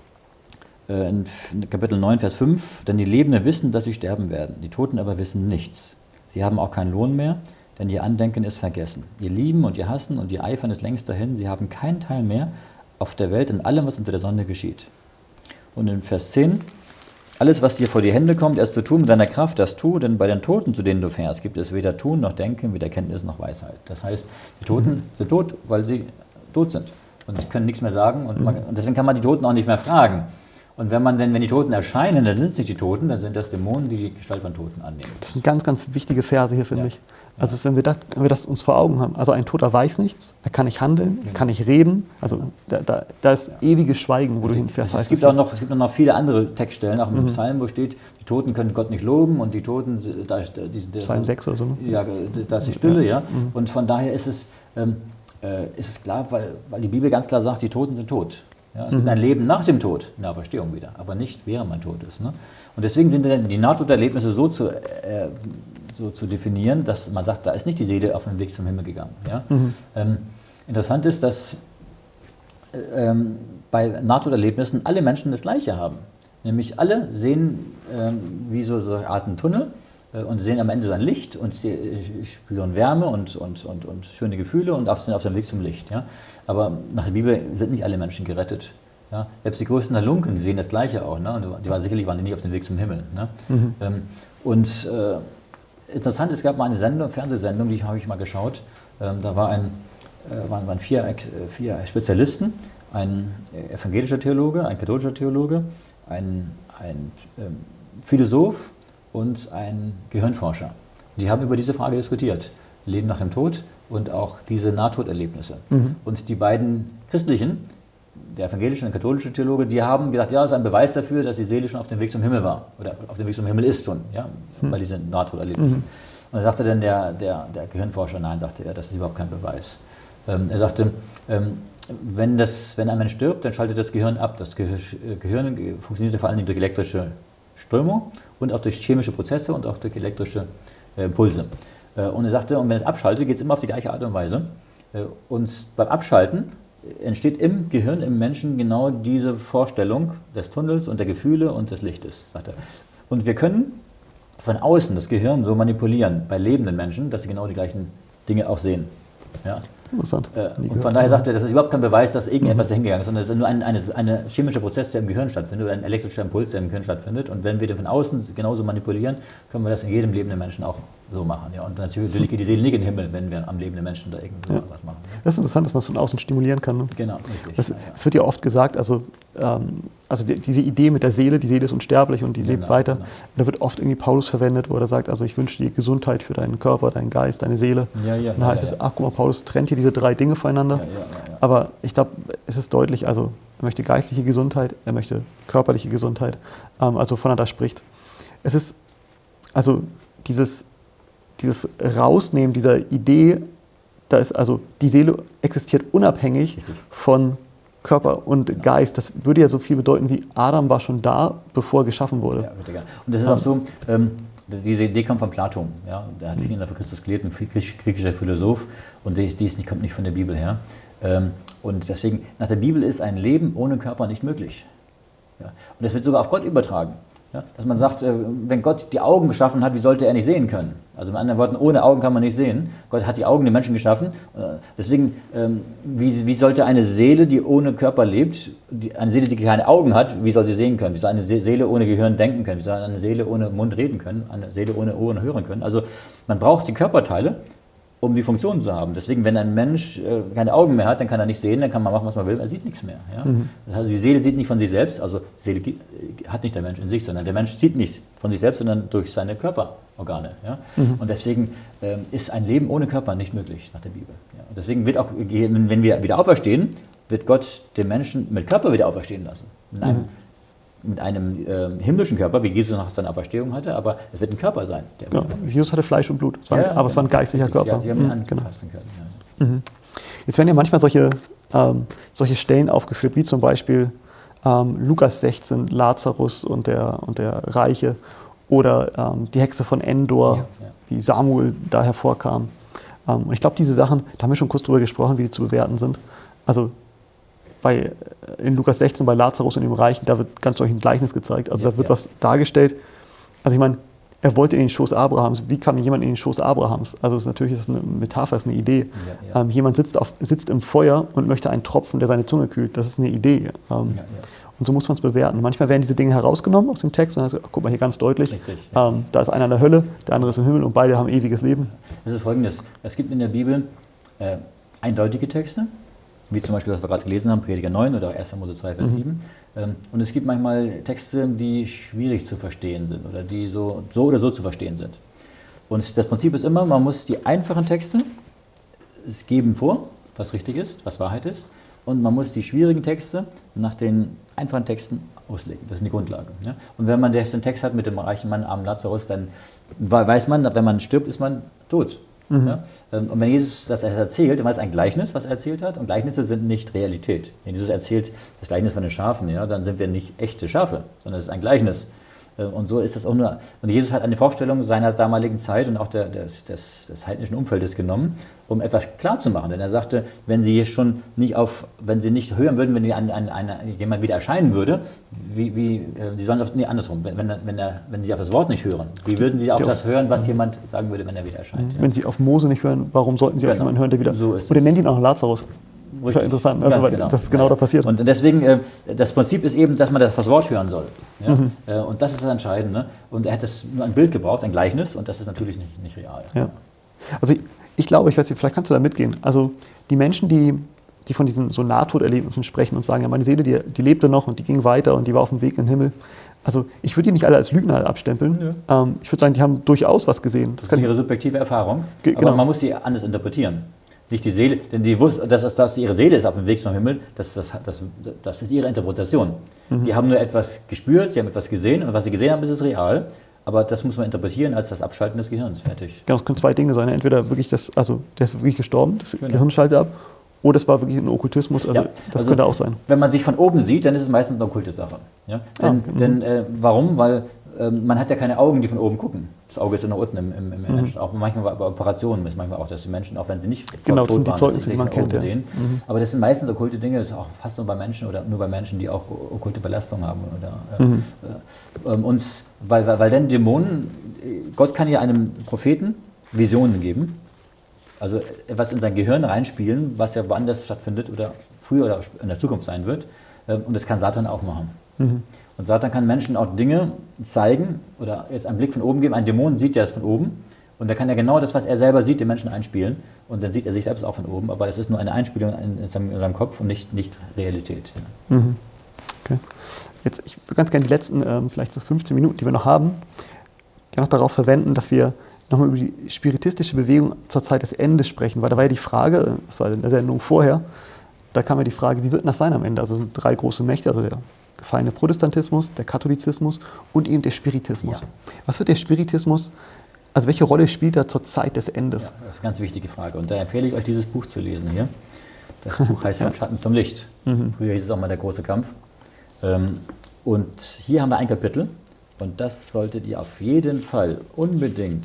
in Kapitel neun, Vers fünf, denn die Lebenden wissen, dass sie sterben werden, die Toten aber wissen nichts. Sie haben auch keinen Lohn mehr, denn ihr Andenken ist vergessen. Ihr Lieben und ihr Hassen und ihr Eifern ist längst dahin, sie haben keinen Teil mehr auf der Welt in allem, was unter der Sonne geschieht. Und in Vers zehn, alles, was dir vor die Hände kommt, erst zu tun mit deiner Kraft, das tu, denn bei den Toten, zu denen du fährst, gibt es weder Tun noch Denken, weder Kenntnis noch Weisheit. Das heißt, die Toten mhm. sind tot, weil sie tot sind und sie können nichts mehr sagen und, man, und deswegen kann man die Toten auch nicht mehr fragen. Und wenn man denn, wenn die Toten erscheinen, dann sind es nicht die Toten, dann sind das Dämonen, die die Gestalt von Toten annehmen. Das sind ganz, ganz wichtige Verse hier, finde ja. ich. Also ja. wenn, wir das, wenn wir das uns vor Augen haben, also ein Toter weiß nichts, er kann nicht handeln, genau. kann nicht reden, also da, da, da ist ja. ewiges Schweigen, wo du hinfährst. Es, es, gibt auch noch, es gibt auch noch viele andere Textstellen, auch im mhm. Psalm, wo steht, die Toten können Gott nicht loben und die Toten, da, die, der, Psalm sechs oder so. Ne? Ja, da ist die Stille, ja. ja. Mhm. Und von daher ist es, ähm, äh, ist es klar, weil, weil die Bibel ganz klar sagt, die Toten sind tot. Ja, es mhm. gibt ein Leben nach dem Tod, in der Auferstehung wieder, aber nicht während man tot ist. Ne? Und deswegen sind die Nahtoderlebnisse so zu, äh, so zu definieren, dass man sagt, da ist nicht die Seele auf dem Weg zum Himmel gegangen. Ja? Mhm. Ähm, interessant ist, dass ähm, bei Nahtoderlebnissen alle Menschen das Gleiche haben. Nämlich alle sehen ähm, wie so, so eine Art Tunnel äh, und sehen am Ende so ein Licht und sie spüren Wärme und, und, und, und schöne Gefühle und sind auf dem Weg zum Licht. Ja? Aber nach der Bibel sind nicht alle Menschen gerettet. Ja? Selbst die größten Halunken, die sehen das Gleiche auch. Ne? Und die waren, sicherlich waren die nicht auf dem Weg zum Himmel. Ne? Mhm. Ähm, und äh, interessant, es gab mal eine Sendung, Fernsehsendung, die habe ich mal geschaut. Ähm, da war ein, äh, waren, waren vier, äh, vier Spezialisten, ein evangelischer Theologe, ein katholischer Theologe, ein, ein ähm, Philosoph und ein Gehirnforscher. Die haben über diese Frage diskutiert. Leben nach dem Tod und auch diese Nahtoderlebnisse. Mhm. Und die beiden christlichen, der evangelische und katholische Theologe, die haben gesagt, ja, das ist ein Beweis dafür, dass die Seele schon auf dem Weg zum Himmel war. Oder auf dem Weg zum Himmel ist schon, ja, mhm. bei diesen Nahtoderlebnissen. Mhm. Und dann sagte dann der, der, der Gehirnforscher, nein, sagte er, das ist überhaupt kein Beweis. Ähm, er sagte, ähm, wenn, das, wenn ein Mensch stirbt, dann schaltet das Gehirn ab. Das Gehirn, Gehirn funktioniert vor allem durch elektrische Strömung und auch durch chemische Prozesse und auch durch elektrische äh, Impulse. Äh, und er sagte, und wenn es abschaltet, geht es immer auf die gleiche Art und Weise. Äh, und beim Abschalten entsteht im Gehirn, im Menschen genau diese Vorstellung des Tunnels und der Gefühle und des Lichtes, sagt er. Und wir können von außen das Gehirn so manipulieren bei lebenden Menschen, dass sie genau die gleichen Dinge auch sehen. Ja? Interessant. Äh, und von daher sagt er, das ist überhaupt kein Beweis, dass irgendetwas mhm. dahingegangen ist, sondern es ist nur ein eine, eine chemische Prozess, der im Gehirn stattfindet, oder ein elektrischer Impuls, der im Gehirn stattfindet. Und wenn wir den von außen genauso manipulieren, können wir das in jedem lebenden Menschen auch so machen. Ja. Und natürlich geht die Seele nicht in den Himmel, wenn wir am lebenden Menschen da irgendwas ja. machen. Ja. Das ist interessant, dass man es von außen stimulieren kann. Ne? Genau, richtig. Das, ja, ja. Es wird ja oft gesagt, also, ähm, also die, diese Idee mit der Seele, die Seele ist unsterblich und die genau, lebt weiter. Genau. Da wird oft irgendwie Paulus verwendet, wo er sagt, also ich wünsche dir Gesundheit für deinen Körper, deinen Geist, deine Seele. Ja, ja, und dann heißt ja, es, ach guck mal, Paulus trennt hier diese drei Dinge voneinander. Ja, ja, ja, ja. Aber ich glaube, es ist deutlich, also er möchte geistliche Gesundheit, er möchte körperliche Gesundheit, ähm, also voneinander spricht. Es ist, also dieses Dieses Rausnehmen dieser Idee, da ist also die Seele existiert unabhängig Richtig. Von Körper und genau. Geist. Das würde ja so viel bedeuten wie Adam war schon da, bevor er geschaffen wurde. Ja, bitte, und das ist auch so, ähm, diese Idee kommt von Platon. Ja? Der hat viel nach Christus gelebt, ein griechischer Philosoph, und die, die ist, kommt nicht von der Bibel her. Ähm, und deswegen, nach der Bibel ist ein Leben ohne Körper nicht möglich. Ja? Und das wird sogar auf Gott übertragen. Ja, dass man sagt, wenn Gott die Augen geschaffen hat, wie sollte er nicht sehen können? Also mit anderen Worten, ohne Augen kann man nicht sehen. Gott hat die Augen der Menschen geschaffen. Deswegen, wie, wie sollte eine Seele, die ohne Körper lebt, eine Seele, die keine Augen hat, wie soll sie sehen können? Wie soll eine Seele ohne Gehirn denken können? Wie soll eine Seele ohne Mund reden können? Eine Seele ohne Ohren hören können? Also man braucht die Körperteile, um die Funktion zu haben. Deswegen, wenn ein Mensch äh, keine Augen mehr hat, dann kann er nicht sehen, dann kann man machen, was man will, er sieht nichts mehr. Ja? Mhm. Das heißt, die Seele sieht nicht von sich selbst, also die Seele hat nicht der Mensch in sich, sondern der Mensch sieht nicht von sich selbst, sondern durch seine Körperorgane. Ja? Mhm. Und deswegen äh, ist ein Leben ohne Körper nicht möglich nach der Bibel. Ja? Und deswegen wird auch, wenn wir wieder auferstehen, wird Gott den Menschen mit Körper wieder auferstehen lassen. In einem, mhm. mit einem äh, himmlischen Körper, wie Jesus nach seiner Auferstehung hatte, aber es wird ein Körper sein. Der ja, Jesus hatte Fleisch und Blut, es war, ja, aber genau. es war ein geistlicher Körper. Ja, sie haben ihn mhm, anfassen können. Ja. Mhm. Jetzt werden ja manchmal solche, ähm, solche Stellen aufgeführt, wie zum Beispiel ähm, Lukas sechzehn, Lazarus und der, und der Reiche, oder ähm, die Hexe von Endor, ja, ja. wie Samuel da hervorkam. Ähm, und ich glaube, diese Sachen, da haben wir schon kurz drüber gesprochen, wie die zu bewerten sind. Also Bei, in Lukas sechzehn bei Lazarus und dem Reichen, da wird ganz solch ein Gleichnis gezeigt. Also ja, da wird ja. was dargestellt. Also ich meine, er wollte in den Schoß Abrahams. Wie kam jemand in den Schoß Abrahams? Also es ist natürlich ist eine Metapher, ist eine Idee. Ja, ja. Ähm, jemand sitzt, auf, sitzt im Feuer und möchte einen Tropfen, der seine Zunge kühlt. Das ist eine Idee. Ähm, ja, ja. Und so muss man es bewerten. Manchmal werden diese Dinge herausgenommen aus dem Text und dann sagt, guck mal hier ganz deutlich, Richtig, ja. ähm, da ist einer in der Hölle, der andere ist im Himmel und beide haben ewiges Leben. Das ist Folgendes. Es gibt in der Bibel äh, eindeutige Texte, wie zum Beispiel, was wir gerade gelesen haben, Prediger neun oder erster Mose zwei, Vers mhm. sieben. Und es gibt manchmal Texte, die schwierig zu verstehen sind oder die so, so oder so zu verstehen sind. Und das Prinzip ist immer, man muss die einfachen Texte es geben vor, was richtig ist, was Wahrheit ist, und man muss die schwierigen Texte nach den einfachen Texten auslegen. Das ist die Grundlage. Ja? Und wenn man den Text hat mit dem reichen Mann, armen Lazarus, dann weiß man, wenn man stirbt, ist man tot. Mhm. Ja? Und wenn Jesus das erzählt, dann war es ein Gleichnis, was er erzählt hat. Und Gleichnisse sind nicht Realität. Wenn Jesus erzählt das Gleichnis von den Schafen, ja, dann sind wir nicht echte Schafe, sondern es ist ein Gleichnis. Und so ist das auch nur. Und Jesus hat eine Vorstellung seiner damaligen Zeit und auch der, des, des, des heidnischen Umfeldes genommen, um etwas klarzumachen. Denn er sagte, wenn sie schon nicht auf, wenn sie nicht hören würden, wenn die an, an, an jemand wieder erscheinen würde, wie, wie sie sollen auf, nee, andersrum, wenn, wenn, wenn, er, wenn sie auf das Wort nicht hören, wie würden sie auf das hören, was jemand sagen würde, wenn er wieder erscheint? Wenn ja? sie auf Mose nicht hören, warum sollten sie genau. auf jemanden hören, der wieder. So ist und er nennt ihn auch Lazarus. Das ist ja interessant, also, weil genau. das ist genau ja. da passiert. Und deswegen, äh, das Prinzip ist eben, dass man das Wort hören soll. Ja? Mhm. Äh, und das ist das Entscheidende. Und er hat das nur ein Bild gebraucht, ein Gleichnis, und das ist natürlich nicht, nicht real. Ja. Also ich, ich glaube, ich weiß nicht, vielleicht kannst du da mitgehen. Also die Menschen, die, die von diesen so Nahtoderlebnissen sprechen und sagen, ja, meine Seele, die, die lebte noch und die ging weiter und die war auf dem Weg in den Himmel. Also ich würde die nicht alle als Lügner abstempeln. Ja. Ähm, ich würde sagen, die haben durchaus was gesehen. Das, das ist ihre subjektive Erfahrung, Ge aber genau. man muss sie anders interpretieren. Nicht die Seele, denn die wusste, dass, dass ihre Seele ist auf dem Weg zum Himmel, das, das, das, das ist ihre Interpretation. Mhm. Sie haben nur etwas gespürt, sie haben etwas gesehen und was sie gesehen haben, ist es real. Aber das muss man interpretieren als das Abschalten des Gehirns. Fertig. Genau, es können zwei Dinge sein. Entweder wirklich das, also der ist wirklich gestorben, das genau. Gehirn schaltet ab, oder es war wirklich ein Okkultismus. Also ja, das also könnte auch sein. Wenn man sich von oben sieht, dann ist es meistens eine okkulte Sache. Ja? Denn, ah, denn äh, warum? Weil äh, man hat ja keine Augen, die von oben gucken. Das Auge ist ja nach unten im, im, im mhm. Menschen. Auch manchmal bei Operationen ist manchmal auch, dass die Menschen, auch wenn sie nicht genau, das sind die Zeugnisse, die man kennt. Ja. Sehen. Mhm. Aber das sind meistens okkulte Dinge, das ist auch fast nur bei Menschen oder nur bei Menschen, die auch okkulte Belastung haben. Oder, äh, mhm. äh, und weil, weil, weil dann Dämonen, Gott kann ja einem Propheten Visionen geben, also etwas in sein Gehirn reinspielen, was ja woanders stattfindet oder früher oder in der Zukunft sein wird. Und das kann Satan auch machen. Mhm. Und Satan kann Menschen auch Dinge zeigen oder jetzt einen Blick von oben geben. Ein Dämon sieht ja das von oben und da kann er genau das, was er selber sieht, den Menschen einspielen. Und dann sieht er sich selbst auch von oben, aber das ist nur eine Einspielung in seinem, in seinem Kopf und nicht, nicht Realität. Ja. Mhm. Okay. Jetzt, ich würde ganz gerne die letzten, ähm, vielleicht so fünfzehn Minuten, die wir noch haben, gerne noch darauf verwenden, dass wir nochmal über die spiritistische Bewegung zur Zeit des Endes sprechen, weil da war ja die Frage, das war in der Sendung vorher, da kam ja die Frage, wie wird denn das sein am Ende? Also es sind drei große Mächte, also der gefallene Protestantismus, der Katholizismus und eben der Spiritismus. Ja. Was wird der Spiritismus, also welche Rolle spielt er zur Zeit des Endes? Ja, das ist eine ganz wichtige Frage und da empfehle ich euch, dieses Buch zu lesen hier. Das Buch heißt ja. Vom Schatten zum Licht. Mhm. Früher hieß es auch mal der große Kampf. Und hier haben wir ein Kapitel und das solltet ihr auf jeden Fall unbedingt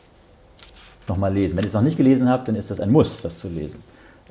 nochmal lesen. Wenn ihr es noch nicht gelesen habt, dann ist das ein Muss, das zu lesen.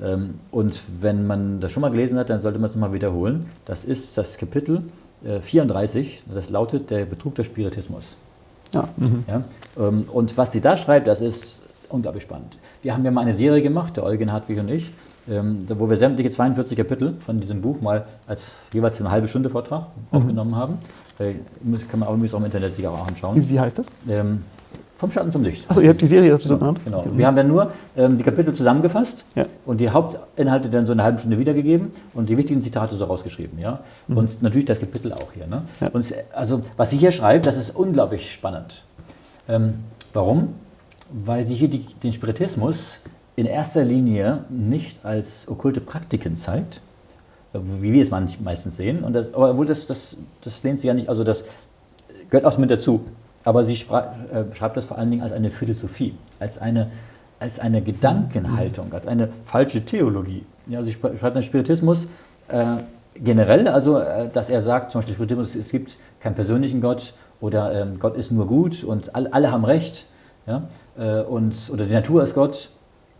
Und wenn man das schon mal gelesen hat, dann sollte man es nochmal wiederholen. Das ist das Kapitel vierunddreißig, das lautet der Betrug des Spiritismus. Ja. Mhm. Ja? Und was sie da schreibt, das ist unglaublich spannend. Wir haben ja mal eine Serie gemacht, der Eugen Hartwig und ich, wo wir sämtliche zweiundvierzig Kapitel von diesem Buch mal als jeweils eine halbe Stunde Vortrag mhm. aufgenommen haben. Kann man auch im Internet sich auch anschauen. Wie, wie heißt das? Ähm, Vom Schatten zum Licht. Achso, ihr habt die Serie dazu genau, genannt? Genau. Wir haben dann nur ähm, die Kapitel zusammengefasst ja. und die Hauptinhalte dann so eine halbe Stunde wiedergegeben und die wichtigen Zitate so rausgeschrieben. Ja? Mhm. Und natürlich das Kapitel auch hier. Ne? Ja. Und also, was sie hier schreibt, das ist unglaublich spannend. Ähm, warum? Weil sie hier die, den Spiritismus in erster Linie nicht als okkulte Praktiken zeigt, wie wir es meistens sehen. Und das, aber das, das, das lehnt sie ja nicht, also das gehört auch mit dazu. Aber sie äh, beschreibt das vor allen Dingen als eine Philosophie, als eine, als eine Gedankenhaltung, als eine falsche Theologie. Ja, sie schreibt den Spiritismus äh, generell, also äh, dass er sagt, zum Beispiel Spiritismus, es gibt keinen persönlichen Gott oder äh, Gott ist nur gut und all, alle haben Recht, ja, äh, und, oder die Natur ist Gott.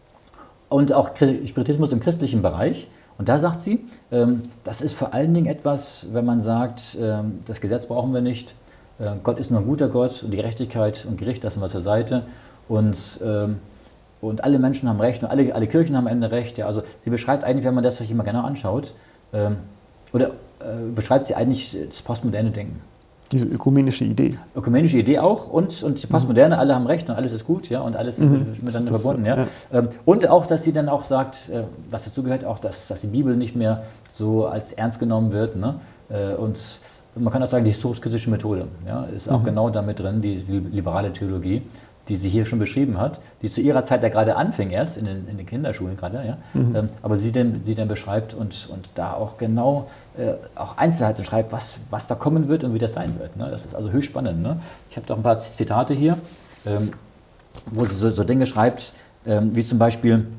Und auch Spiritismus im christlichen Bereich. Und da sagt sie, ähm, das ist vor allen Dingen etwas, wenn man sagt, ähm, das Gesetz brauchen wir nicht, äh, Gott ist nur ein guter Gott und die Gerechtigkeit und Gericht lassen wir zur Seite. Und, ähm, und alle Menschen haben Recht und alle, alle Kirchen haben am Ende Recht. Ja. Also sie beschreibt eigentlich, wenn man das sich immer genau anschaut, ähm, oder äh, beschreibt sie eigentlich das postmoderne Denken. Diese ökumenische Idee. Ökumenische Idee auch und, und die Postmoderne, mhm. alle haben Recht und alles ist gut, ja, und alles ist mhm. miteinander das verbunden. Ja. Ja. Und auch, dass sie dann auch sagt, was dazu gehört, auch, dass, dass die Bibel nicht mehr so als ernst genommen wird. Ne? Und man kann auch sagen, die historisch-kritische Methode ja, ist auch mhm. genau damit drin, die, die liberale Theologie, die sie hier schon beschrieben hat, die zu ihrer Zeit ja gerade anfing erst, in den, in den Kinderschulen gerade, ja, mhm. ähm, aber sie dann, sie dann beschreibt und, und da auch genau äh, auch Einzelheiten schreibt, was, was da kommen wird und wie das sein wird. Ne? Das ist also höchst spannend. Ne? Ich habe doch ein paar Zitate hier, ähm, wo sie so, so Dinge schreibt, ähm, wie zum Beispiel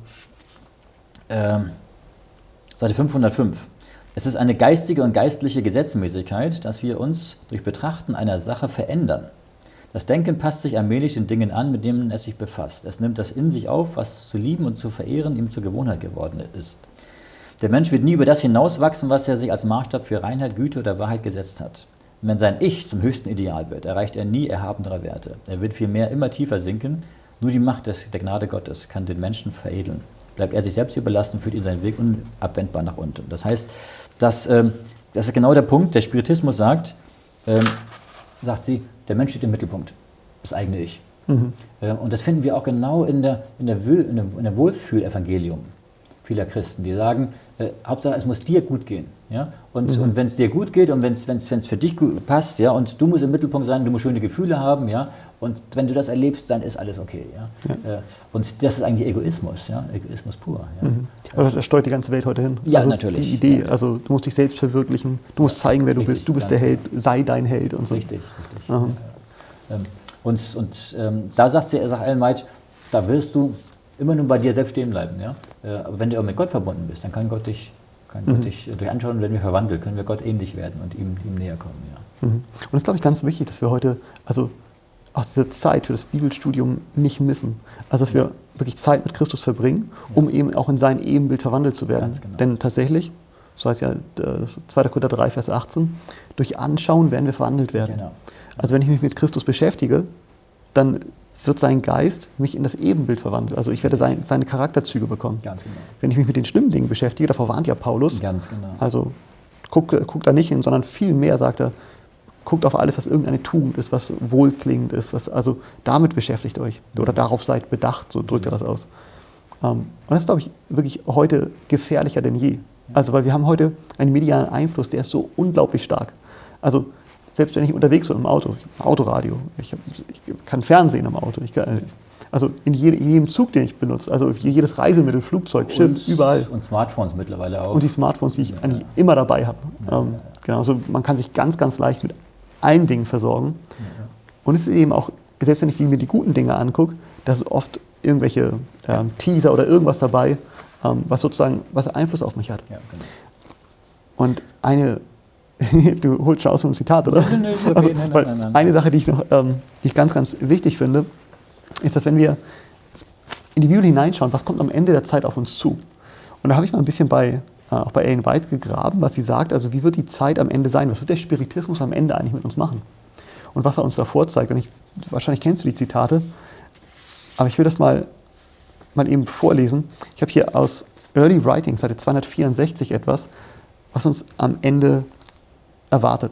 ähm, Seite fünfhundertfünf. Es ist eine geistige und geistliche Gesetzmäßigkeit, dass wir uns durch Betrachten einer Sache verändern. Das Denken passt sich allmählich den Dingen an, mit denen es sich befasst. Es nimmt das in sich auf, was zu lieben und zu verehren ihm zur Gewohnheit geworden ist. Der Mensch wird nie über das hinauswachsen, was er sich als Maßstab für Reinheit, Güte oder Wahrheit gesetzt hat. Und wenn sein Ich zum höchsten Ideal wird, erreicht er nie erhabenere Werte. Er wird vielmehr immer tiefer sinken. Nur die Macht des, der Gnade Gottes kann den Menschen veredeln. Bleibt er sich selbst überlassen, führt ihn seinen Weg unabwendbar nach unten. Das heißt, dass, ähm, das ist genau der Punkt, der Spiritismus sagt, ähm, sagt sie, der Mensch steht im Mittelpunkt, das eigene Ich. Mhm. Und das finden wir auch genau in der, in der, in der, in der Wohlfühl-Evangelium. vieler Christen, die sagen, äh, Hauptsache es muss dir gut gehen. Ja? Und, Mhm. und wenn es dir gut geht und wenn es für dich gut passt, ja, und du musst im Mittelpunkt sein, du musst schöne Gefühle haben, ja, und wenn du das erlebst, dann ist alles okay. Ja? Ja. Äh, und das ist eigentlich Egoismus, ja? Egoismus pur. Ja? Mhm. Aber da steuert die ganze Welt heute hin. Ja, also natürlich. Das ist die Idee, Ja. also du musst dich selbst verwirklichen, du musst zeigen, wer du Richtig, bist, du bist ganz der Held, genau. sei dein Held und so. Richtig, richtig. Aha. Ja. Ähm, Und, und ähm, da sagt sie, sagt Ellen White, da wirst du immer nur bei dir selbst stehen bleiben. Ja? Äh, aber wenn du auch mit Gott verbunden bist, dann kann Gott dich, kann Mhm. Gott dich äh, durch Anschauen, wenn wir verwandeln, können wir Gott ähnlich werden und ihm, ihm näher kommen. Ja. Mhm. Und das ist, glaube ich, ganz wichtig, dass wir heute, also auch diese Zeit für das Bibelstudium nicht missen. Also, dass wir wirklich Zeit mit Christus verbringen, um eben auch in sein Ebenbild verwandelt zu werden. Ganz genau. Denn tatsächlich, so heißt ja das zweiter Korinther drei, Vers achtzehn, durch Anschauen werden wir verwandelt werden. Genau. Also wenn ich mich mit Christus beschäftige, dann wird sein Geist mich in das Ebenbild verwandeln. Also ich werde sein, seine Charakterzüge bekommen. Ganz genau. Wenn ich mich mit den schlimmen Dingen beschäftige, davor warnt ja Paulus, Ganz genau. also guckt guck da nicht hin, sondern viel mehr, sagt er, guckt auf alles, was irgendeine Tugend ist, was wohlklingend ist, was, also damit beschäftigt euch oder darauf seid bedacht, so drückt er das aus. Um, und das ist, glaube ich, wirklich heute gefährlicher denn je. Also weil wir haben heute einen medialen Einfluss, der ist so unglaublich stark. Also selbst wenn ich unterwegs bin im Auto, Autoradio, ich, hab, ich kann Fernsehen im Auto, ich kann, also in jedem Zug, den ich benutze, also jedes Reisemittel, Flugzeug, Schiff, und, überall. Und Smartphones mittlerweile auch. Und die Smartphones, die ich Ja. eigentlich immer dabei habe. Ja. Ähm, genau, also man kann sich ganz, ganz leicht mit allen Dingen versorgen. Ja. Und es ist eben auch, selbst wenn ich die, mir die guten Dinge angucke, da sind oft irgendwelche ähm, Teaser oder irgendwas dabei, ähm, was sozusagen was Einfluss auf mich hat. Ja, genau. Und eine, du holst schon aus so ein Zitat, oder? Nein, nein, okay, Also, nein, weil nein, nein. eine Sache, die ich noch, ähm, die ich ganz, ganz wichtig finde, ist, dass wenn wir in die Bibel hineinschauen, was kommt am Ende der Zeit auf uns zu? Und da habe ich mal ein bisschen bei, äh, auch bei Ellen White gegraben, was sie sagt, also wie wird die Zeit am Ende sein? Was wird der Spiritismus am Ende eigentlich mit uns machen? Und was er uns da vorzeigt. Und ich, wahrscheinlich kennst du die Zitate, aber ich will das mal, mal eben vorlesen. Ich habe hier aus Early Writing, Seite zweihundertvierundsechzig etwas, was uns am Ende erwartet.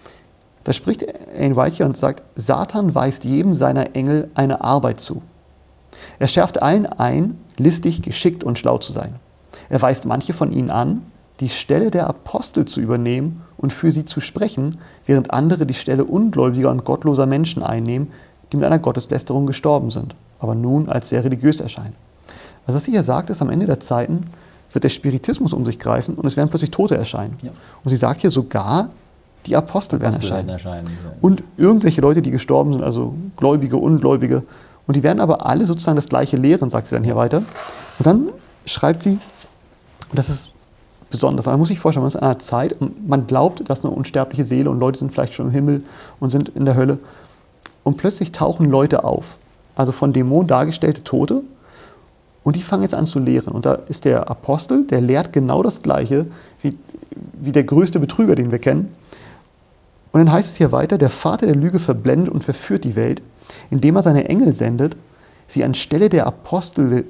Da spricht Ellen White hier und sagt, Satan weist jedem seiner Engel eine Arbeit zu. Er schärft allen ein, listig, geschickt und schlau zu sein. Er weist manche von ihnen an, die Stelle der Apostel zu übernehmen und für sie zu sprechen, während andere die Stelle ungläubiger und gottloser Menschen einnehmen, die mit einer Gotteslästerung gestorben sind, aber nun als sehr religiös erscheinen. Also was sie hier sagt, ist, am Ende der Zeiten wird der Spiritismus um sich greifen und es werden plötzlich Tote erscheinen. Ja. Und sie sagt hier sogar, die Apostel werden Apostel werden erscheinen. erscheinen. Ja. Und irgendwelche Leute, die gestorben sind, also Gläubige, Ungläubige. Und die werden aber alle sozusagen das Gleiche lehren, sagt sie dann hier weiter. Und dann schreibt sie, und das ist besonders, man muss sich vorstellen, man ist in einer Zeit, man glaubt, dass eine unsterbliche Seele und Leute sind vielleicht schon im Himmel und sind in der Hölle. Und plötzlich tauchen Leute auf, also von Dämonen dargestellte Tote, und die fangen jetzt an zu lehren. Und da ist der Apostel, der lehrt genau das Gleiche wie, wie der größte Betrüger, den wir kennen. Und dann heißt es hier weiter, der Vater der Lüge verblendet und verführt die Welt, indem er seine Engel sendet, sie anstelle der Apostel,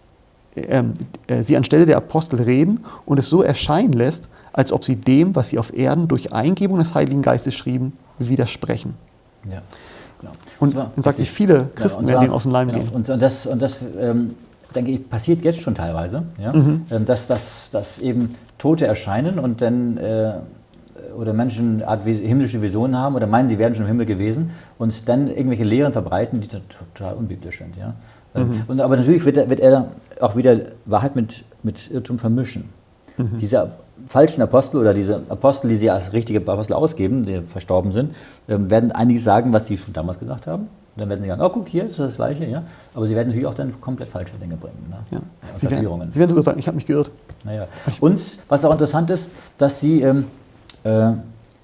äh, äh, sie anstelle der Apostel reden und es so erscheinen lässt, als ob sie dem, was sie auf Erden durch Eingebung des Heiligen Geistes schrieben, widersprechen. Ja, genau. Und zwar- dann sagt sich, viele Christen Ja, werden zwar- denen aus dem Leim genau. gehen. Und, und das, und das ähm, denke ich, passiert jetzt schon teilweise, ja? Mhm. ähm, dass, dass, dass eben Tote erscheinen und dann äh, oder Menschen eine Art vis- himmlische Visionen haben oder meinen, sie wären schon im Himmel gewesen und dann irgendwelche Lehren verbreiten, die total unbiblisch sind. Ja? Ähm, Mhm. und, aber natürlich wird er, wird er auch wieder Wahrheit mit, mit Irrtum vermischen. Mhm. Diese falschen Apostel oder diese Apostel, die sie als richtige Apostel ausgeben, die verstorben sind, ähm, werden einiges sagen, was sie schon damals gesagt haben. Und dann werden sie sagen, oh guck, hier ist das Gleiche. Ja? Aber sie werden natürlich auch dann komplett falsche Dinge bringen. Ne? Ja. Und Sie, werden, Verführungen. sie werden sogar sagen, ich habe mich geirrt. Naja. Und was auch interessant ist, dass sie, ähm, äh,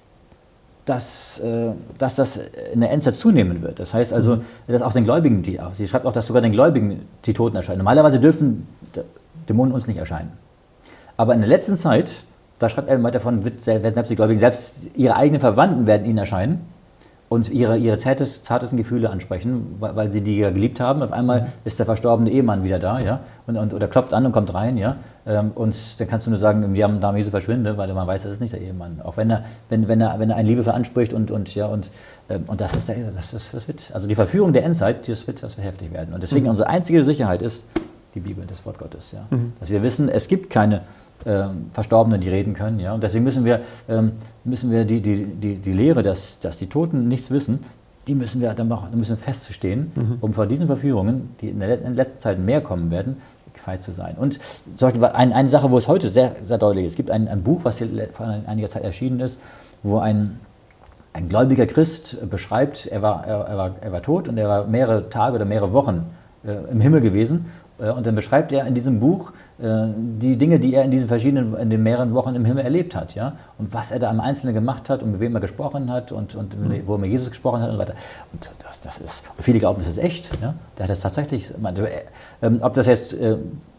dass, äh, dass das in der Endzeit zunehmen wird. Das heißt also, Mhm. dass auch den Gläubigen, die, sie schreibt auch, dass sogar den Gläubigen die Toten erscheinen. Normalerweise dürfen D- Dämonen uns nicht erscheinen. Aber in der letzten Zeit, da schreibt Ellen White davon, wird, se- werden selbst die Gläubigen, selbst ihre eigenen Verwandten werden ihnen erscheinen und ihre, ihre zartes, zartesten Gefühle ansprechen, weil, weil sie die ja geliebt haben. Auf einmal ist der verstorbene Ehemann wieder da, ja, und, und, oder klopft an und kommt rein, ja, ähm, und dann kannst du nur sagen, wir haben Namen Jesu verschwinde, weil man weiß, das ist nicht der Ehemann. Auch wenn er, wenn, wenn er, wenn er einen liebevoll anspricht und, und, ja, und, ähm, und das ist der, das, ist, das wird, also die Verführung der Endzeit, das wird, das wird heftig werden. Und deswegen unsere einzige Sicherheit ist, die Bibel, das Wort Gottes. Ja? Mhm. Dass wir wissen, es gibt keine ähm, Verstorbenen, die reden können. Ja? Und deswegen müssen wir, ähm, müssen wir die, die, die, die Lehre, dass, dass die Toten nichts wissen, die müssen wir dann machen, da müssen wir festzustehen, mhm. um vor diesen Verführungen, die in der, in der letzten Zeit mehr kommen werden, gefeit zu sein. Und zum Beispiel eine, eine Sache, wo es heute sehr, sehr deutlich ist, es gibt ein, ein Buch, was hier vor einiger Zeit erschienen ist, wo ein, ein gläubiger Christ beschreibt, er war, er, er, war, er war tot und er war mehrere Tage oder mehrere Wochen äh, im Himmel gewesen. Äh, und dann beschreibt er in diesem Buch äh, die Dinge, die er in diesen verschiedenen, in den mehreren Wochen im Himmel erlebt hat. Ja? Und was er da im Einzelnen gemacht hat und mit wem er gesprochen hat und, und mhm. wo er mit Jesus gesprochen hat und so weiter. Und das, das ist, und viele glauben, das ist echt. Ja? Der hat das tatsächlich, also, äh, ob das jetzt, äh,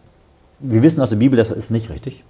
wir wissen aus der Bibel, das ist nicht richtig.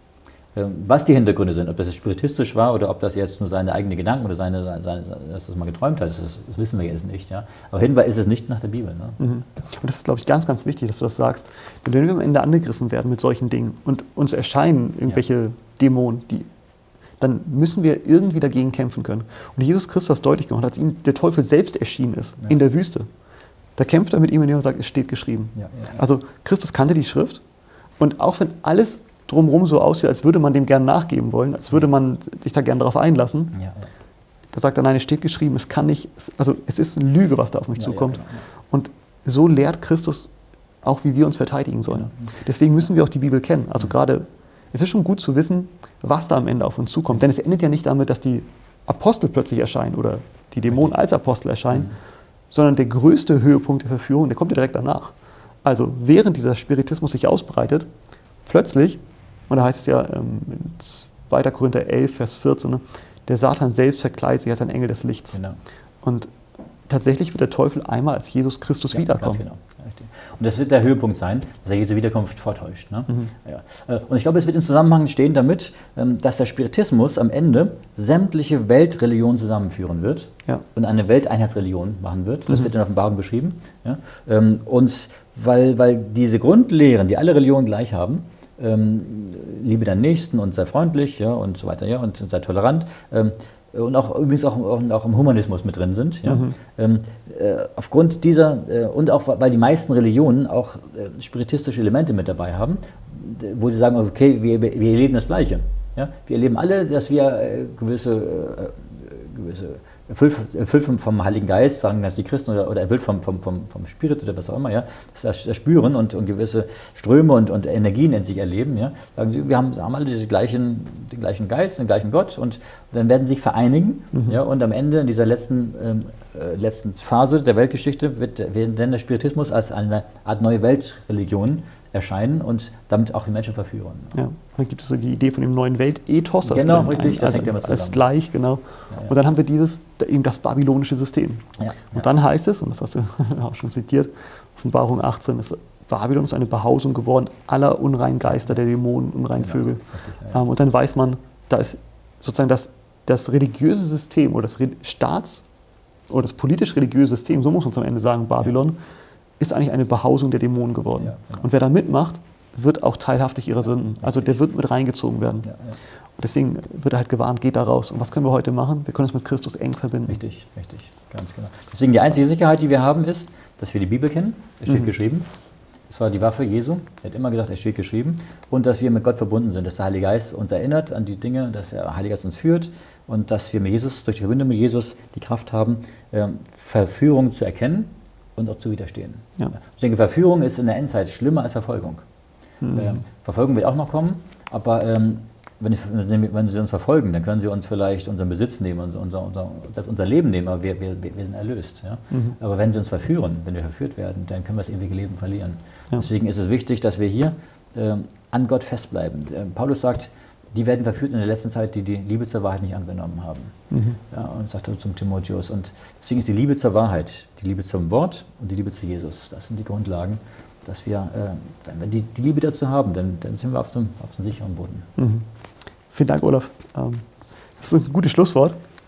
Was die Hintergründe sind, ob das jetzt spiritistisch war oder ob das jetzt nur seine eigenen Gedanken oder seine, seine, dass das mal geträumt hat, das, ist, das wissen wir jetzt nicht. Ja? Aber hinweis ist es nicht nach der Bibel. Ne? Mhm. Und das ist, glaube ich, ganz, ganz wichtig, dass du das sagst. Denn wenn wir am Ende angegriffen werden mit solchen Dingen und uns erscheinen irgendwelche ja. Dämonen, die, dann müssen wir irgendwie dagegen kämpfen können. Und Jesus Christus hat das deutlich gemacht, als ihm der Teufel selbst erschienen ist, ja. in der Wüste. Da kämpft er mit ihm, indem er sagt, es steht geschrieben. Ja, ja, ja. Also Christus kannte die Schrift und auch wenn alles drumherum so aussieht, als würde man dem gerne nachgeben wollen, als würde man sich da gerne darauf einlassen. Ja, ja. Da sagt er, nein, es steht geschrieben, es kann nicht, also es ist eine Lüge, was da auf mich ja, zukommt. Ja, genau, ja. Und so lehrt Christus auch, wie wir uns verteidigen sollen. Genau. Deswegen müssen wir auch die Bibel kennen. Also gerade, es ist schon gut zu wissen, was da am Ende auf uns zukommt. Denn es endet ja nicht damit, dass die Apostel plötzlich erscheinen oder die Dämonen als Apostel erscheinen, mhm. sondern der größte Höhepunkt der Verführung, der kommt ja direkt danach. Also während dieser Spiritismus sich ausbreitet, plötzlich, und da heißt es ja ähm, in zweiter Korinther elf, Vers vierzehn, ne, der Satan selbst verkleidet sich als ein Engel des Lichts. Genau. Und tatsächlich wird der Teufel einmal als Jesus Christus ja, wiederkommen. Ganz genau. Richtig. Und das wird der Höhepunkt sein, dass er Jesu Wiederkunft vortäuscht. Ne? Mhm. Ja. Und ich glaube, es wird im Zusammenhang stehen damit, dass der Spiritismus am Ende sämtliche Weltreligionen zusammenführen wird ja. und eine Welteinheitsreligion machen wird. Das mhm. wird in der Offenbarung beschrieben. Ja? Und weil, weil diese Grundlehren, die alle Religionen gleich haben, Ähm, liebe deinen Nächsten und sei freundlich, ja, und so weiter, ja, und, und sei tolerant. Ähm, und auch übrigens auch, auch, auch im Humanismus mit drin sind. Ja. Mhm. Ähm, äh, aufgrund dieser, äh, und auch weil die meisten Religionen auch äh, spiritistische Elemente mit dabei haben, wo sie sagen, okay, wir, wir erleben das Gleiche. Ja. Wir erleben alle, dass wir äh, gewisse, äh, gewisse erfüllt, erfüllt vom, vom Heiligen Geist, sagen das die Christen, oder, oder erfüllt vom, vom, vom, vom Spirit oder was auch immer, ja, das, das spüren und, und gewisse Ströme und, und Energien in sich erleben. Ja, sagen sie, wir haben, haben alle diese gleichen, den gleichen Geist, den gleichen Gott, und dann werden sie sich vereinigen. Mhm. Ja, und am Ende in dieser letzten, ähm, äh, letzten Phase der Weltgeschichte wird, wird dann der Spiritismus als eine Art neue Weltreligion erscheinen und damit auch die Menschen verführen. Ja, dann gibt es so die Idee von dem neuen Weltethos. Genau, also richtig, das hängt damit zusammen. Als gleich, genau. Ja, ja. Und dann haben wir dieses, eben das babylonische System. Ja, und ja. dann heißt es, und das hast du auch schon zitiert, Offenbarung achtzehn, ist Babylon ist eine Behausung geworden aller unreinen Geister, der Dämonen, unreinen genau, Vögel. Richtig, ja, ja. Und dann weiß man, da ist sozusagen das, das religiöse System oder das Staats- oder das politisch-religiöse System, so muss man es am Ende sagen, Babylon, ja. ist eigentlich eine Behausung der Dämonen geworden. Ja, genau. Und wer da mitmacht, wird auch teilhaftig ihrer Sünden. Also der wird mit reingezogen werden. Ja, ja. Und deswegen wird er halt gewarnt, geht da raus. Und was können wir heute machen? Wir können uns mit Christus eng verbinden. Richtig, richtig, ganz genau. Deswegen die einzige Sicherheit, die wir haben, ist, dass wir die Bibel kennen. Es steht mhm. geschrieben. Das war die Waffe Jesu. Er hat immer gesagt, es steht geschrieben. Und dass wir mit Gott verbunden sind, dass der Heilige Geist uns erinnert an die Dinge, dass der Heilige Geist uns führt und dass wir mit Jesus, durch die Verbindung mit Jesus die Kraft haben, Verführung zu erkennen und auch zu widerstehen. Ja. Ich denke, Verführung ist in der Endzeit schlimmer als Verfolgung. Mhm. Ähm, Verfolgung wird auch noch kommen, aber ähm, wenn, wenn sie uns verfolgen, dann können sie uns vielleicht unseren Besitz nehmen, unser, unser, unser, unser Leben nehmen, aber wir, wir, wir sind erlöst. Ja? Mhm. Aber wenn sie uns verführen, wenn wir verführt werden, dann können wir das ewige Leben verlieren. Ja. Deswegen ist es wichtig, dass wir hier ähm, an Gott festbleiben. Äh, Paulus sagt, die werden verführt in der letzten Zeit, die die Liebe zur Wahrheit nicht angenommen haben. Mhm. Ja, und sagt er zum Timotheus. Und deswegen ist die Liebe zur Wahrheit, die Liebe zum Wort und die Liebe zu Jesus, das sind die Grundlagen, dass wir, äh, wenn wir die, die Liebe dazu haben, dann, dann sind wir auf dem, auf dem sicheren Boden. Mhm. Vielen Dank, Olaf. Ähm, das ist ein gutes Schlusswort.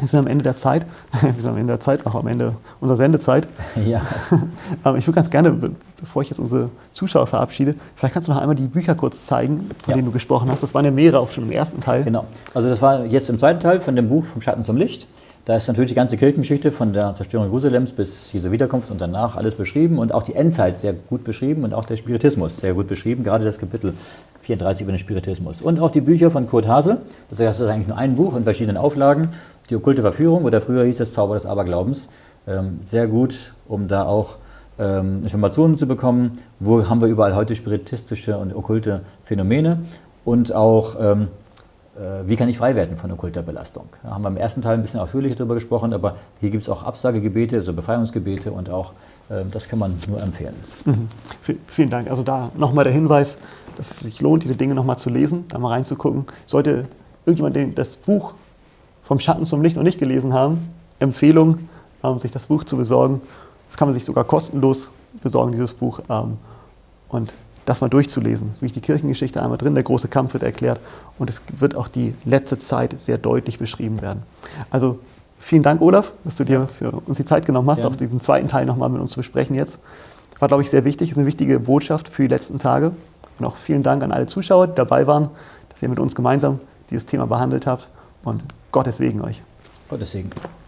Wir sind am Ende der Zeit. Wir sind am Ende der Zeit, auch am Ende unserer Sendezeit. Ja. Ich würde ganz gerne, bevor ich jetzt unsere Zuschauer verabschiede, vielleicht kannst du noch einmal die Bücher kurz zeigen, von ja. denen du gesprochen hast. Das waren ja mehrere auch schon im ersten Teil. Genau. Also das war jetzt im zweiten Teil von dem Buch Vom Schatten zum Licht. Da ist natürlich die ganze Kirchengeschichte von der Zerstörung Jerusalems bis Jesu Wiederkunft und danach alles beschrieben und auch die Endzeit sehr gut beschrieben und auch der Spiritismus sehr gut beschrieben, gerade das Kapitel vierunddreißig über den Spiritismus. Und auch die Bücher von Kurt Hase, das heißt, das ist eigentlich nur ein Buch in verschiedenen Auflagen, die okkulte Verführung oder früher hieß es Zauber des Aberglaubens. Ähm, sehr gut, um da auch ähm, Informationen zu bekommen, wo haben wir überall heute spiritistische und okkulte Phänomene und auch ähm, wie kann ich frei werden von okkulter Belastung? Da haben wir im ersten Teil ein bisschen ausführlicher darüber gesprochen, aber hier gibt es auch Absagegebete, also Befreiungsgebete und auch, äh, das kann man nur empfehlen. Mhm. V- vielen Dank. Also da nochmal der Hinweis, dass es sich lohnt, diese Dinge nochmal zu lesen, da mal reinzugucken. Sollte irgendjemand den, das Buch Vom Schatten zum Licht noch nicht gelesen haben, Empfehlung, ähm, sich das Buch zu besorgen. Das kann man sich sogar kostenlos besorgen, dieses Buch. Ähm, und das mal durchzulesen. Wie die Kirchengeschichte einmal drin, der große Kampf wird erklärt und es wird auch die letzte Zeit sehr deutlich beschrieben werden. Also vielen Dank, Olaf, dass du dir für uns die Zeit genommen hast, ja. auch diesen zweiten Teil nochmal mit uns zu besprechen jetzt. War, glaube ich, sehr wichtig, ist eine wichtige Botschaft für die letzten Tage. Und auch vielen Dank an alle Zuschauer, die dabei waren, dass ihr mit uns gemeinsam dieses Thema behandelt habt und Gottes Segen euch. Gottes Segen.